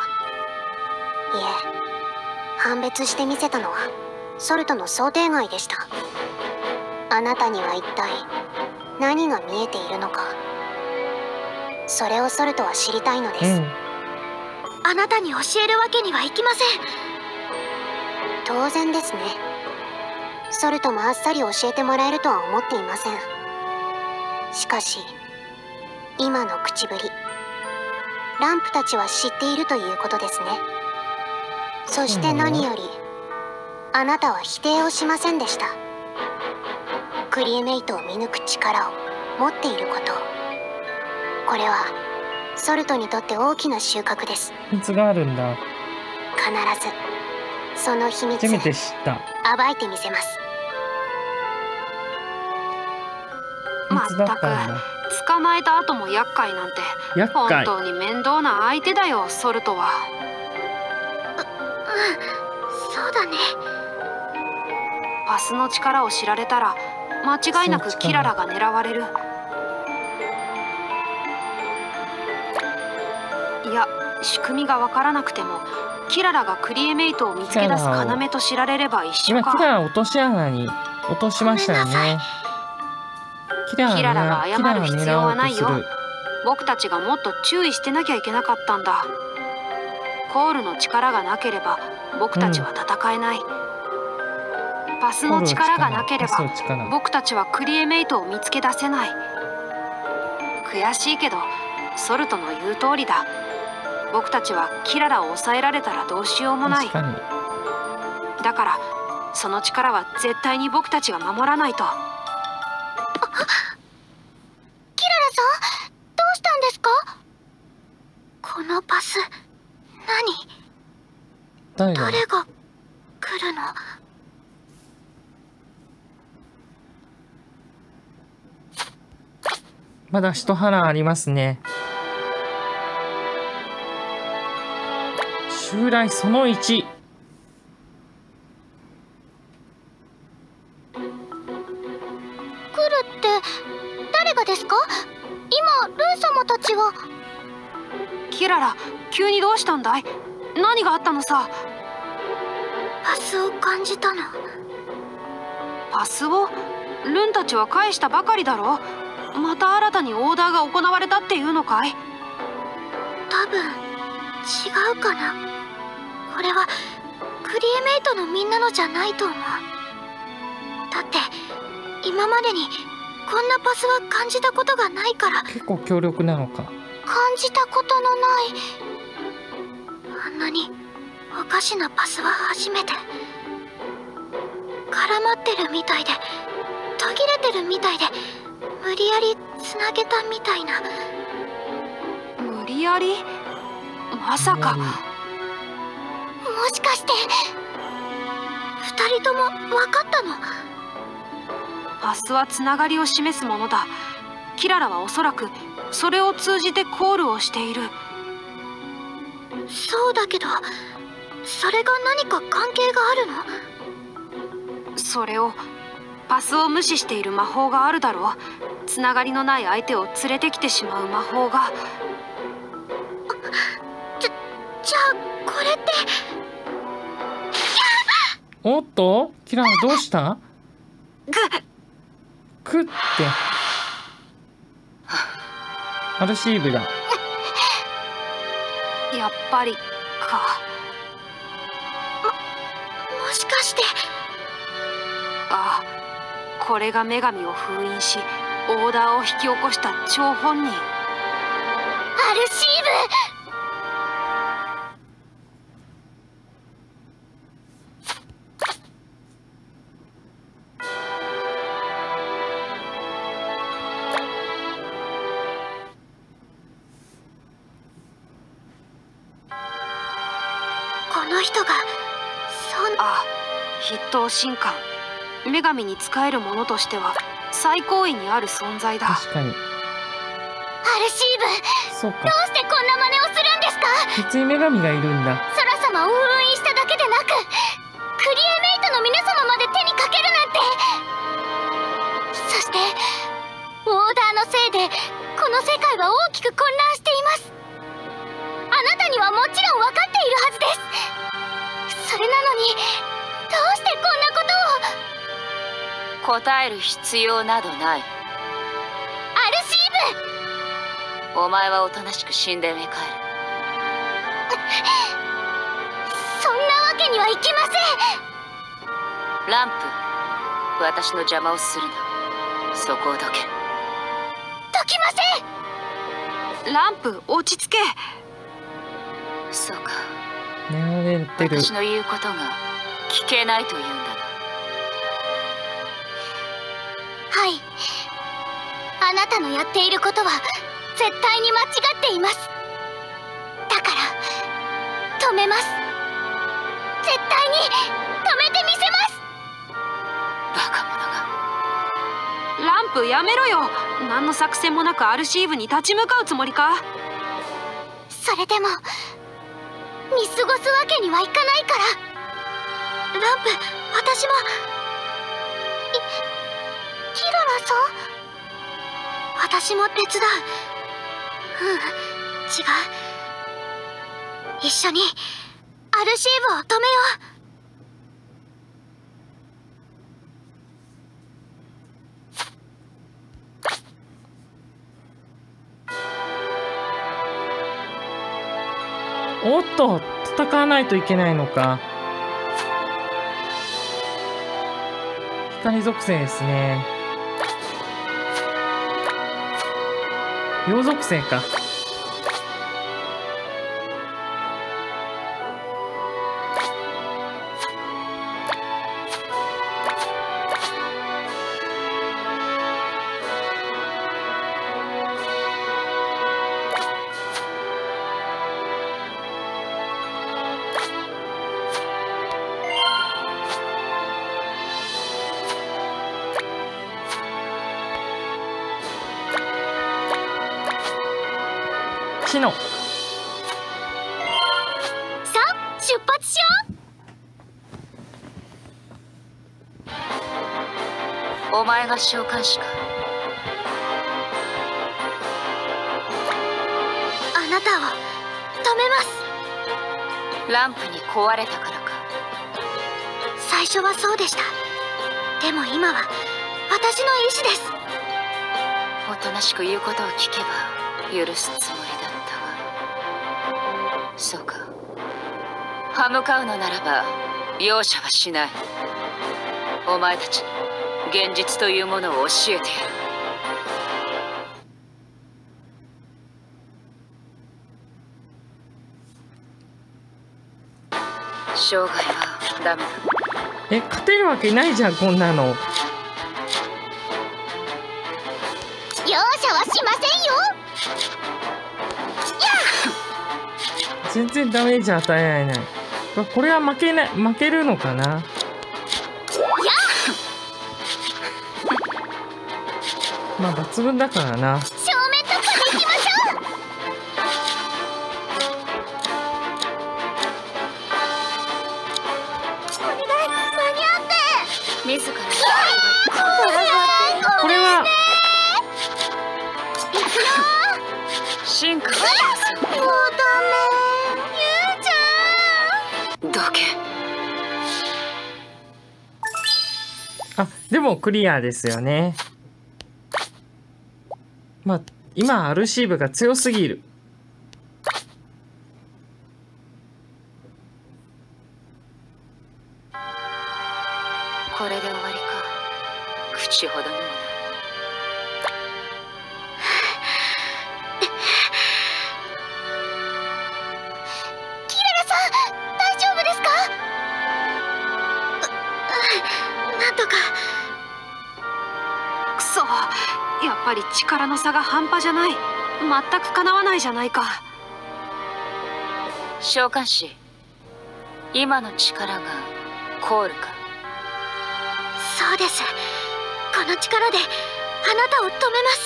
え、判別してみせたのはソルトの想定外でした。あなたには一体何が見えているのか、それをソルトは知りたいのです。 うん。 あなたに教えるわけにはいきません。当然ですね。ソルトもあっさり教えてもらえるとは思っていません。しかし今の口ぶり、ランプたちは知っているということですね。そして何よりあなたは否定をしませんでした。クリーメイトを見抜く力を持っていること、これはソルトにとって大きな収穫です。 秘密があるんだ。 必ずその秘密初めて知った。 暴いてみせます。 秘密だったんだ。 捕まえた後も厄介なんて本厄介。 当に面倒な相手だよ、ソルトは。 うん、そうだね。 パスの力を知られたら間違いなくキララが狙われる。いや、仕組みがわからなくてもキララがクリエメイトを見つけ出す要と知られれば一緒今、 か。 キララ落とし穴に落としましたよね。キララキララがが謝る必要はないよ。 キララを狙おうとする。 僕たちがもっと注意してなきゃいけなかったんだ。コールの力がなければ僕たちは戦えない。パスの力がなければパスの力僕たちはクリエメイトを見つけ出せない。悔しいけどソルトの言う通りだ。僕たちはキララを抑えられたらどうしようもない。 確かに。 だからその力は絶対に僕たちが守らないと。 キララさん、どうしたんですか？このパス、何？ 誰だ？ 誰が来るの？ まだ一腹ありますね。襲来そのいち。 来るって誰がですか？今ルー様たちは。 キララ、急にどうしたんだい？何があったのさ？ パスを感じたの。 パスを？ルンたちは返したばかりだろ。また新たにオーダーが行われたっていうのかい？ 多分違うかな。これはクリエメイトのみんなのじゃないと思う。だって今までにこんなパスは感じたことがないから。 結構強力なのか。 感じたことのないあんなにおかしなパスは初めて。絡まってるみたいで途切れてるみたいで無理やりつなげたみたいな。 無理やり？まさか。 もしかして二人とも分かったの？ パスはつながりを示すものだ。キララはおそらくそれを通じてコールをしている。 そうだけどそれが何か関係があるの？ それをパスを無視している魔法があるだろう。つながりのない相手を連れてきてしまう魔法が。 じゃじゃあこれって。 おっと、キララどうした？くってアルシーブだ。 やっぱりか。 もしかして。 ああ、これが女神を封印しオーダーを引き起こした張本人。 アルシーブ。この人がそんああ、筆頭神官。女神に仕える者としては最高位にある存在だ。 確かに。 アルシーブ。 そうか。 どうしてこんな真似をするんですか？ 別に女神がいるんだ。 ソラ様を封印しただけでなくクリエメイトの皆様まで手にかけるなんて。そしてオーダの世界は大きく混乱しています。あなたにはもちろん分かっているはずです。それなのにどうしてこんなことを。 答える必要などない。 アルシーブ、 お前はおとなしく神殿へ帰る。 そんなわけにはいきません。 ランプ、私の邪魔をするな。そこをどけ。 どきません。 ランプ、落ち着け。 そうか、 狙われてる。 私の言うことが聞けないというんだな。 はい、あなたのやっていることは絶対に間違っています。だから止めます。絶対に止めてみせます。 バカ者が。 ランプ、やめろよ。何の作戦もなくアルシーブに立ち向かうつもりか。 それでも見過ごすわけにはいかないから。ランプ、私も。いキララさん、私も手伝う。うん、違う。一緒にアルシーブを止めよう。 おっと、戦わないといけないのか。光属性ですね。陽属性か。シノ。 さあ出発しよう。 お前が召喚師か。 あなたを止めます。 ランプに壊れたからか。 最初はそうでした。でも今は私の意志です。 おとなしく言うことを聞けば許すつもりだったが。そうか、歯向かうのならば容赦はしない。お前たちに現実というものを教えてやる。障害はダメだ。 え、勝てるわけないじゃん、こんなの。 容赦はしませんよ。 全然ダメージ与えられない。これは負けない、負けるのかな。まあ抜群だからな。 正面突破でいきましょう。お願い、間に合って。 自らこれは進化をもうダメ。ゆうちゃん。 どけ。 あ、でもクリアですよね。まあ今アルシーブが強すぎる。 これで終わりか。口ほどにもない。 キララさん、大丈夫ですか？う、うん、なんとか。 くそ、やっぱり力の差が半端じゃない。全くかなわないじゃないか。 召喚師、今の力がコールか。 そうです。この力であなたを止めます。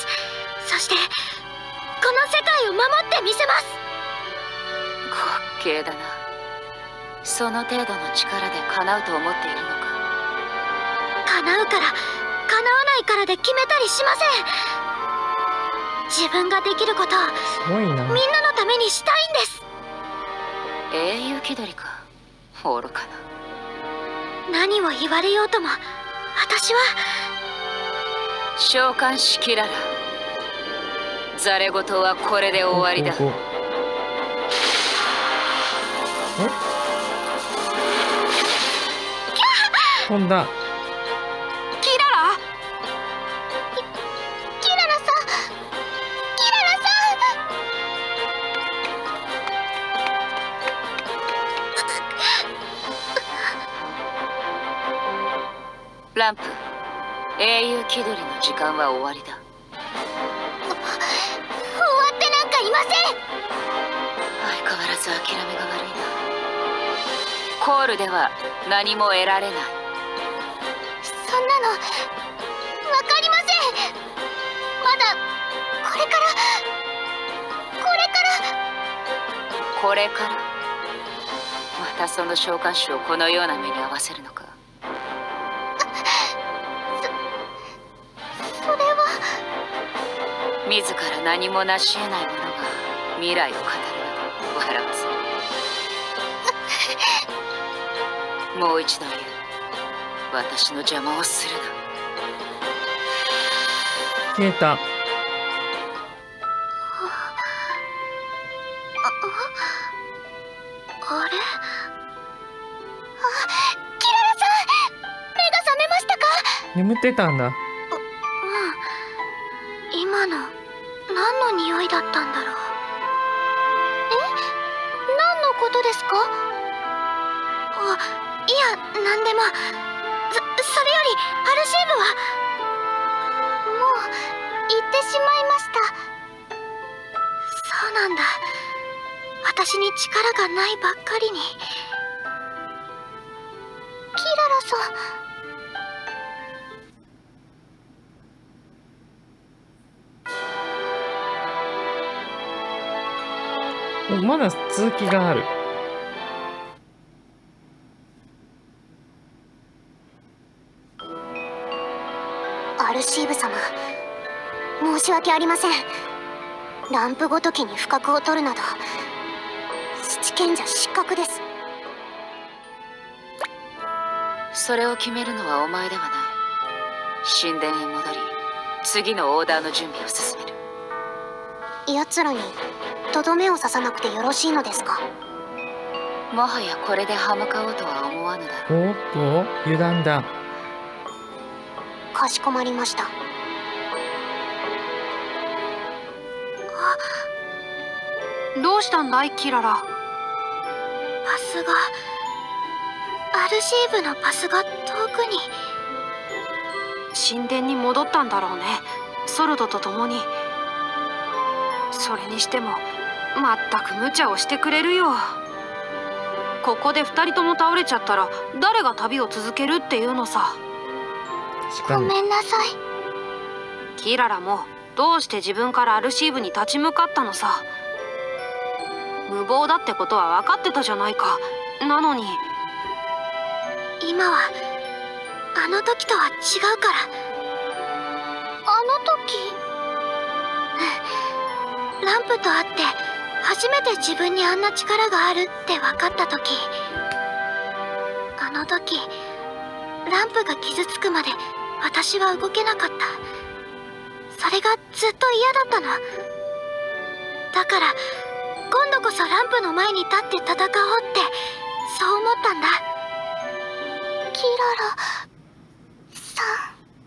そしてこの世界を守ってみせます。 滑稽だな。その程度の力で叶うと思っているのか。 叶うから叶わないからで決めたりしません。 自分ができることをすごいな。 みんなのためにしたいんです。 英雄気取りか。愚かな。 何を言われようとも私は召喚しきらら。ざれ言はこれで終わりだ。 こここえ飛んだ。 キララ、 キララさん、キララさランプ、英雄気取りの時間は終わりだ。 ん、終わってなんかいません。 相変わらず諦めが悪いな。コールでは何も得られない。 そんなのわかりません。まだこれからこれからこれからまたその召喚師をこのような目に遭わせるのか。 それは自ら何も成し得ない者が未来を語るなど笑わせる。もう一度言う。私の邪魔をするな。 消えた。 あれ、あ、キララさん、目が覚めましたか？ 眠ってたんだ。 うん、今の何の匂いだったんだろう。え、何のことですか？あ、いや、何でも。そ、それよりアルシーブはもう行ってしまいました。そうなんだ。私に力がないばっかりに。キララさん。 お、まだ続きがある。 アルシーブ様、申し訳ありません。ランプごときに不覚を取るなど七賢者失格です。 それを決めるのはお前ではない。神殿へ戻り、次のオーダーの準備を進める。 奴らにとどめを刺さなくてよろしいのですか？ もはやこれで歯向かおうとは思わぬだろう。 おっと、油断だ。 かしこまりました。 どうしたんだいキララ。 パスがアルシーブのパスが遠くに。 神殿に戻ったんだろうね、ソルドと共に。それにしてもまったく無茶をしてくれるよ。ここで二人とも倒れちゃったら誰が旅を続けるっていうのさ。 ごしかもめんなさい。 キララもどうして自分からアルシーブに立ち向かったのさ。無謀だってことは分かってたじゃないか。なのに今はあの時とは違うから。あの時ランプと会って初めて自分にあんな力があるって分かった時、あの時ランプが傷つくまで私は動けなかった。それがずっと嫌だったの。だから今度こそランプの前に立って戦おうってそう思ったんだ。キララさん、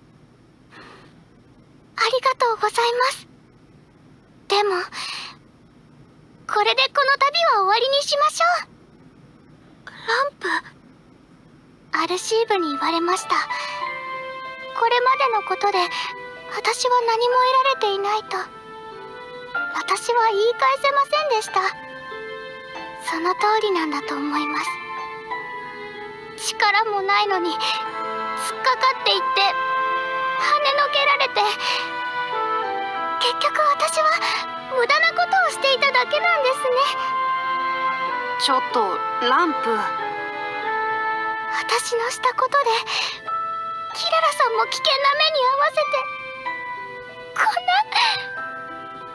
ありがとうございます。でもこれでこの旅は終わりにしましょう。ランプ、アルシーブに言われました。これまでのことで私は何も得られていないと。私は言い返せませんでした。その通りなんだと思います。力もないのに突っかかっていって跳ねのけられて、結局私は無駄なことをしていただけなんですね。 ちょっとランプ。 私のしたことでキララさんも危険な目に遭わせて、こんな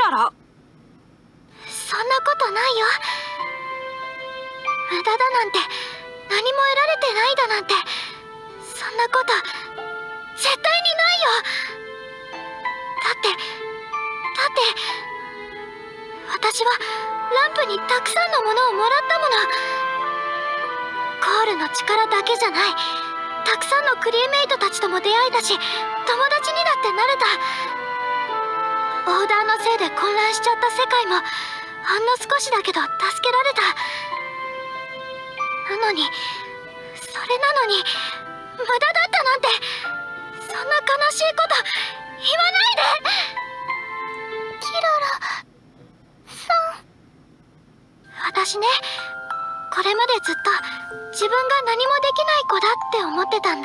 ララ。 そんなことないよ。無駄だなんて、何も得られてないだなんて、そんなこと絶対にないよ。だってだって私はランプにたくさんのものをもらったもの。コールの力だけじゃない、たくさんのクリーメイトたちとも出会えたし、友達にだってなれた。オーダーのせいで混乱しちゃった世界もほんの少しだけど助けられた。なのにそれなのに無駄だったなんて、そんな悲しいこと言わないで。キララさん。私ね、これまでずっと自分が何もできない子だって思ってたんだ。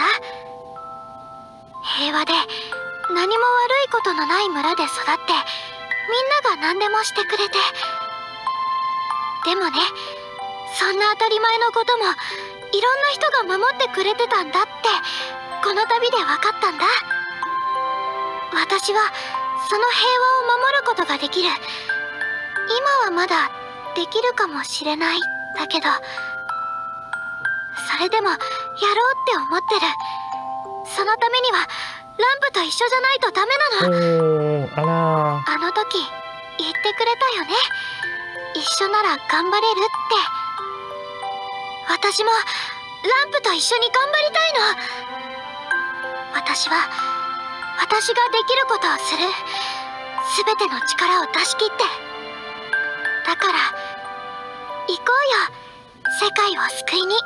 平和で何も悪いことのない村で育って、みんなが何でもしてくれて。でもね、そんな当たり前のこともいろんな人が守ってくれてたんだってこの旅で分かったんだ。私はその平和を守ることができる。今はまだできるかもしれないだけど、それでもやろうって思ってる。そのためにはランプと一緒じゃないとダメなの。 おー、あらあの時言ってくれたよね。一緒なら頑張れるって。私もランプと一緒に頑張りたいの。私は私ができることをする。全ての力を出し切って。だから行こうよ、世界を救いに。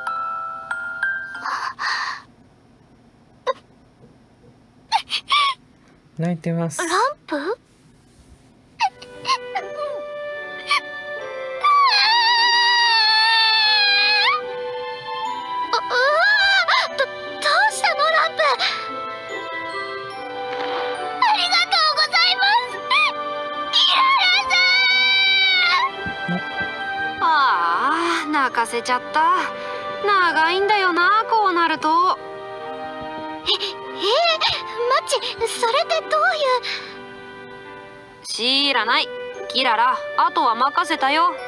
泣いてます。 ランプ？ 泣かせちゃった。長いんだよな、こうなると。 え、えー、マッチ、それってどういう。 知らない。キララ、あとは任せたよ。 う、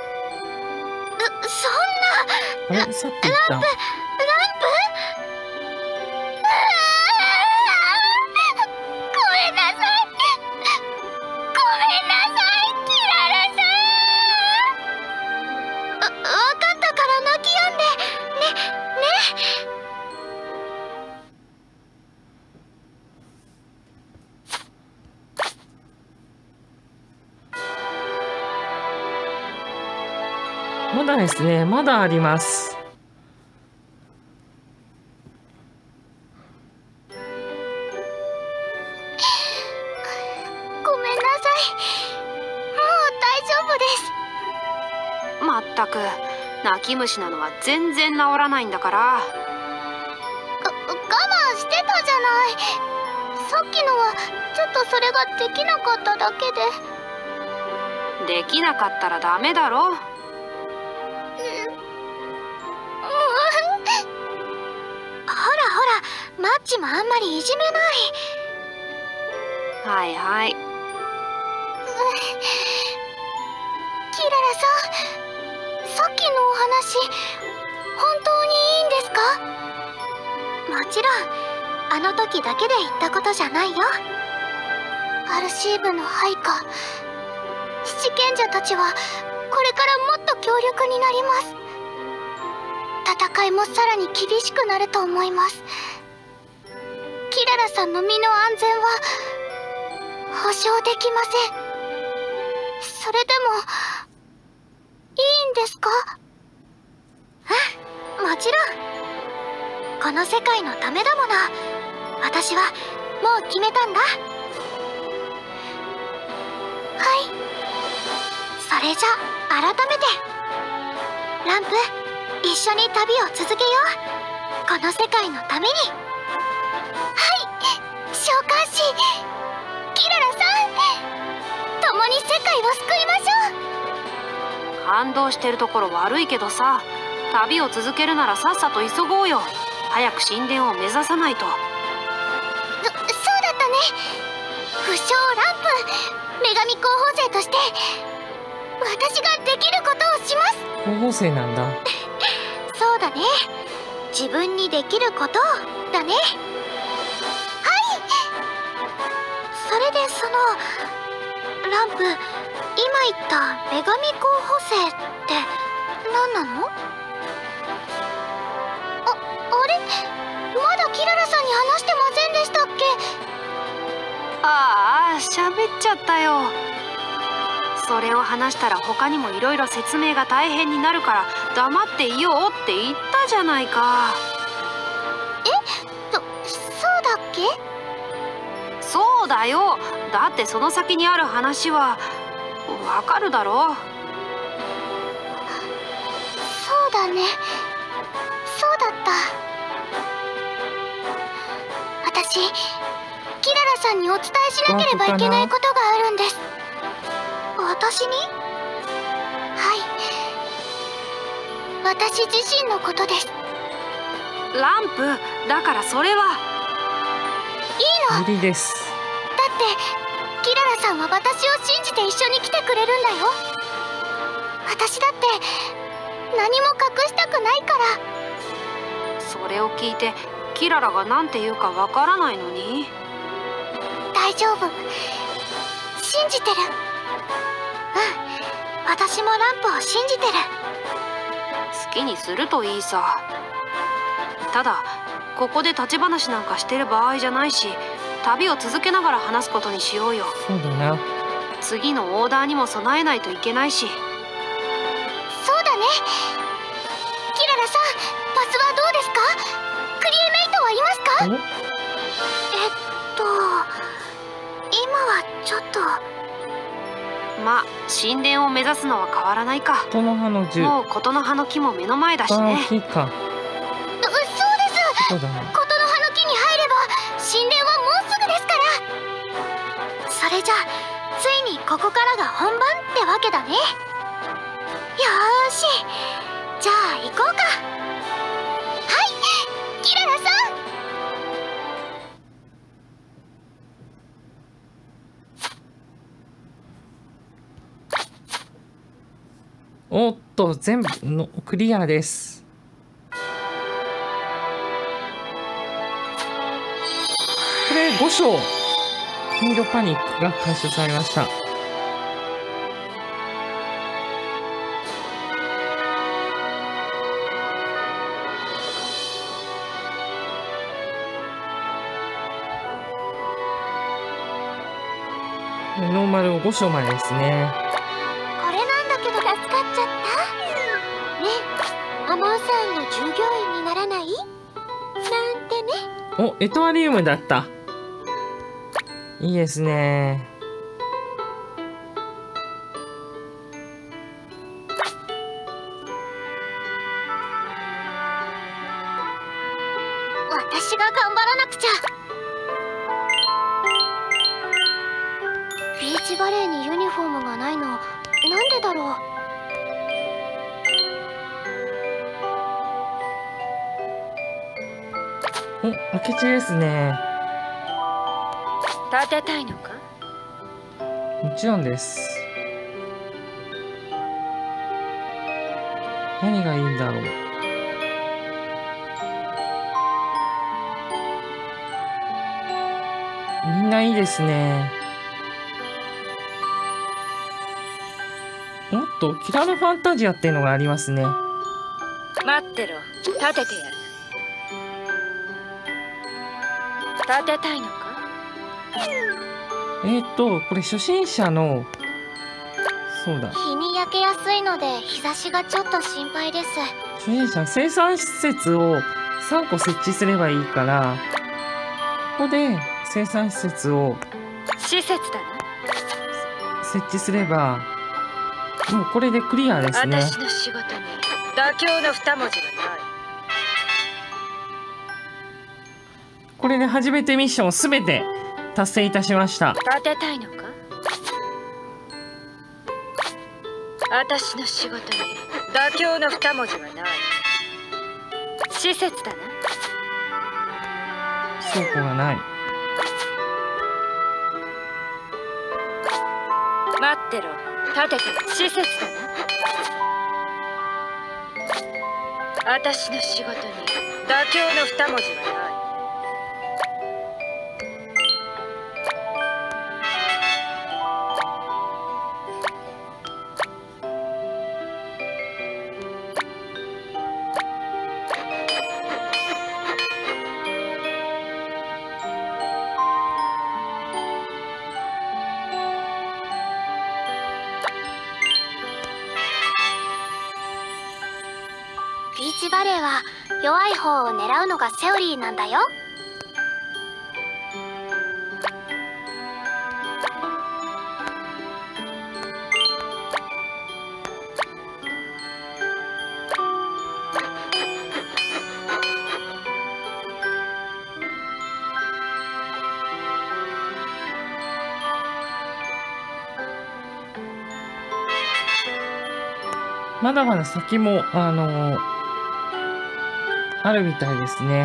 そんな。 あれ、さっき言った。 ランプ、ランプ。ごめんなさい。ごめんなさい、キララさん。わ、分かったから泣き止んで。ね、ね。 まだですね、まだあります。 ごめんなさい。もう大丈夫です。 まったく、泣き虫なのは全然治らないんだから。 が我慢してたじゃない。さっきのはちょっとそれができなかっただけで。 できなかったらダメだろ。 ほらほら、マッチもあんまりいじめない。 はいはい。 キララさん、さっきのお話本当にいいんですか？もちろんあの時だけで言ったことじゃないよ。アルシーブの配下、七賢者たちはこれからもっと強力になります。戦いもさらに厳しくなると思います。キララさんの身の安全は保証できません。それでもいいんですか？うん、もちろん。この世界のためだもの。私はもう決めたんだ。はい。それじゃ改めてランプ、一緒に旅を続けよう。この世界のために。はい、召喚師キララさん、共に世界を救いましょう。 感動してるところ悪いけどさ、旅を続けるならさっさと急ごうよ。早く神殿を目指さないと。 そ、そうだったね。 不肖ランプ女神候補生として私ができることをします。 候補生なんだ。 そうだね、自分にできることだね。はい、それでそのランプ、今言った女神候補生って何なの？あ、あれ、まだキララさんに話してませんでしたっけ？ ああ、喋っちゃったよ。それを話したら他にもいろいろ説明が大変になるから黙っていようって言ったじゃないか。 え、そ、そうだっけ？ そうだよ。だってその先にある話はわかるだろ。 そうだね、そうだった。私、キララさんにお伝えしなければいけないことがあるんです。私に？はい、私自身のことです。 ランプ、だからそれは。 いいの。 無理です。 だってキララさんは私を信じて一緒に来てくれるんだよ。私だって何も隠したくないから。 それを聞いてキララが何て言うかわからないのに。 大丈夫、信じてる。うん、私もランプを信じてる。 好きにするといいさ。ただここで立ち話なんかしてる場合じゃないし、旅を続けながら話すことにしようよ。 そうだな。 次のオーダーにも備えないといけないし。 そうだね。キララさん、パスはどうですか？クリエメイトはいますか？えっと今はちょっと。 まあ神殿を目指すのは変わらないか。 琴の葉の銃。 もう琴の葉の木も目の前だしあね。 ー、木か。 う、そうです。 そうだな。 琴の葉の木に入れば神殿はもうすぐですから。それじゃあついにここからが本番ってわけだね。よーし、じゃあ行こうか。はい、キララさん。 おっと、全部のクリアです。これご章、金色パニックが回収されました。ノーマルご章までですね。 これなんだけど助かっちゃった。ねえ、アマンさんの従業員にならない？なんてね。 お、エトワリウムだった。いいですね。 私が頑張らなくちゃ。ビーチバレーにユニフォームがないの、なんでだろう。 お、明智ですね。 立てたいのか？ もちろんです。何がいいんだろう。みんないいですね。おっと、キララファンタジアっていうのがありますね。 待ってろ、立ててやる。立てたいのか？ えーと、これ初心者の、そうだ。 日に焼けやすいので日差しがちょっと心配です。 初心者、生産施設をさんこ設置すればいいから、ここで生産施設を施設だな。 設置すれば、もうこれでクリアですね。 私の仕事に妥協の二文字はない。 これで初めてミッションすべて達成いたしました。 立てたいのか？私の仕事に妥協の二文字はない。施設だな。 倉庫がない。 待ってろ。立てて施設だな。私の仕事に妥協の二文字はない。 ビーチバレーは弱い方を狙うのがセオリーなんだよ。 まだまだ先もあのあるみたいですね。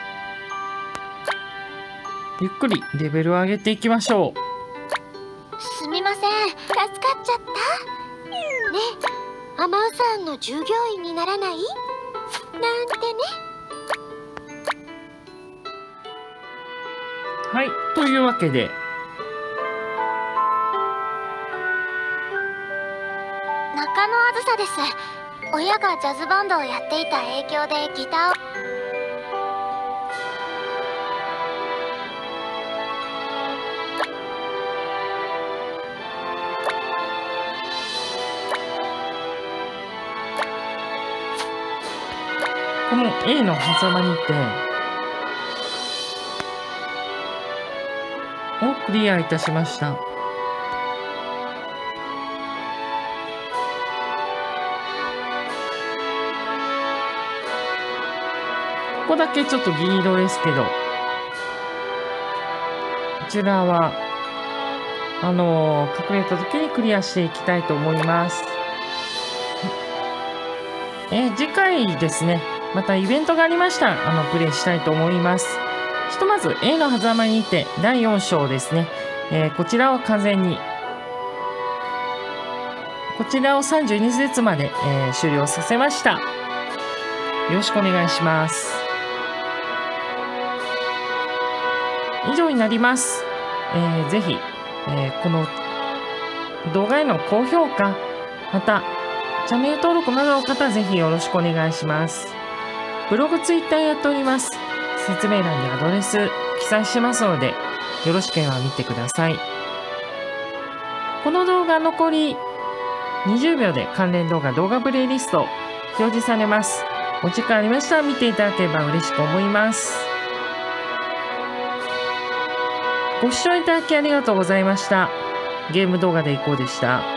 ゆっくりレベルを上げていきましょう。 すみません、助かっちゃった。ねえ、アマウさんの従業員にならない？なんてね。 はい、というわけで中野あずさです。親がジャズバンドをやっていた影響でギターを。 この A の狭間にてをクリアいたしました。ここだけちょっと銀色ですけど、こちらはあのー、隠れた時にクリアしていきたいと思います。えー、次回ですね、またイベントがありましたらあのプレイしたいと思います。ひとまず A の狭間にてだいよん章ですね、えー、こちらを完全にこちらをさんじゅうに節まで、えー、終了させました。よろしくお願いします。以上になります。えー、ぜひ、えー、この動画への高評価、またチャンネル登録などの方はぜひよろしくお願いします。ブログ、ツイッターやっております。説明欄にアドレス記載してますので、よろしければ見てください。この動画残りにじゅうびょうで関連動画動画プレイリスト表示されます。お時間ありましたら見ていただければ嬉しく思います。ご視聴いただきありがとうございました。ゲーム動画でいこうでした。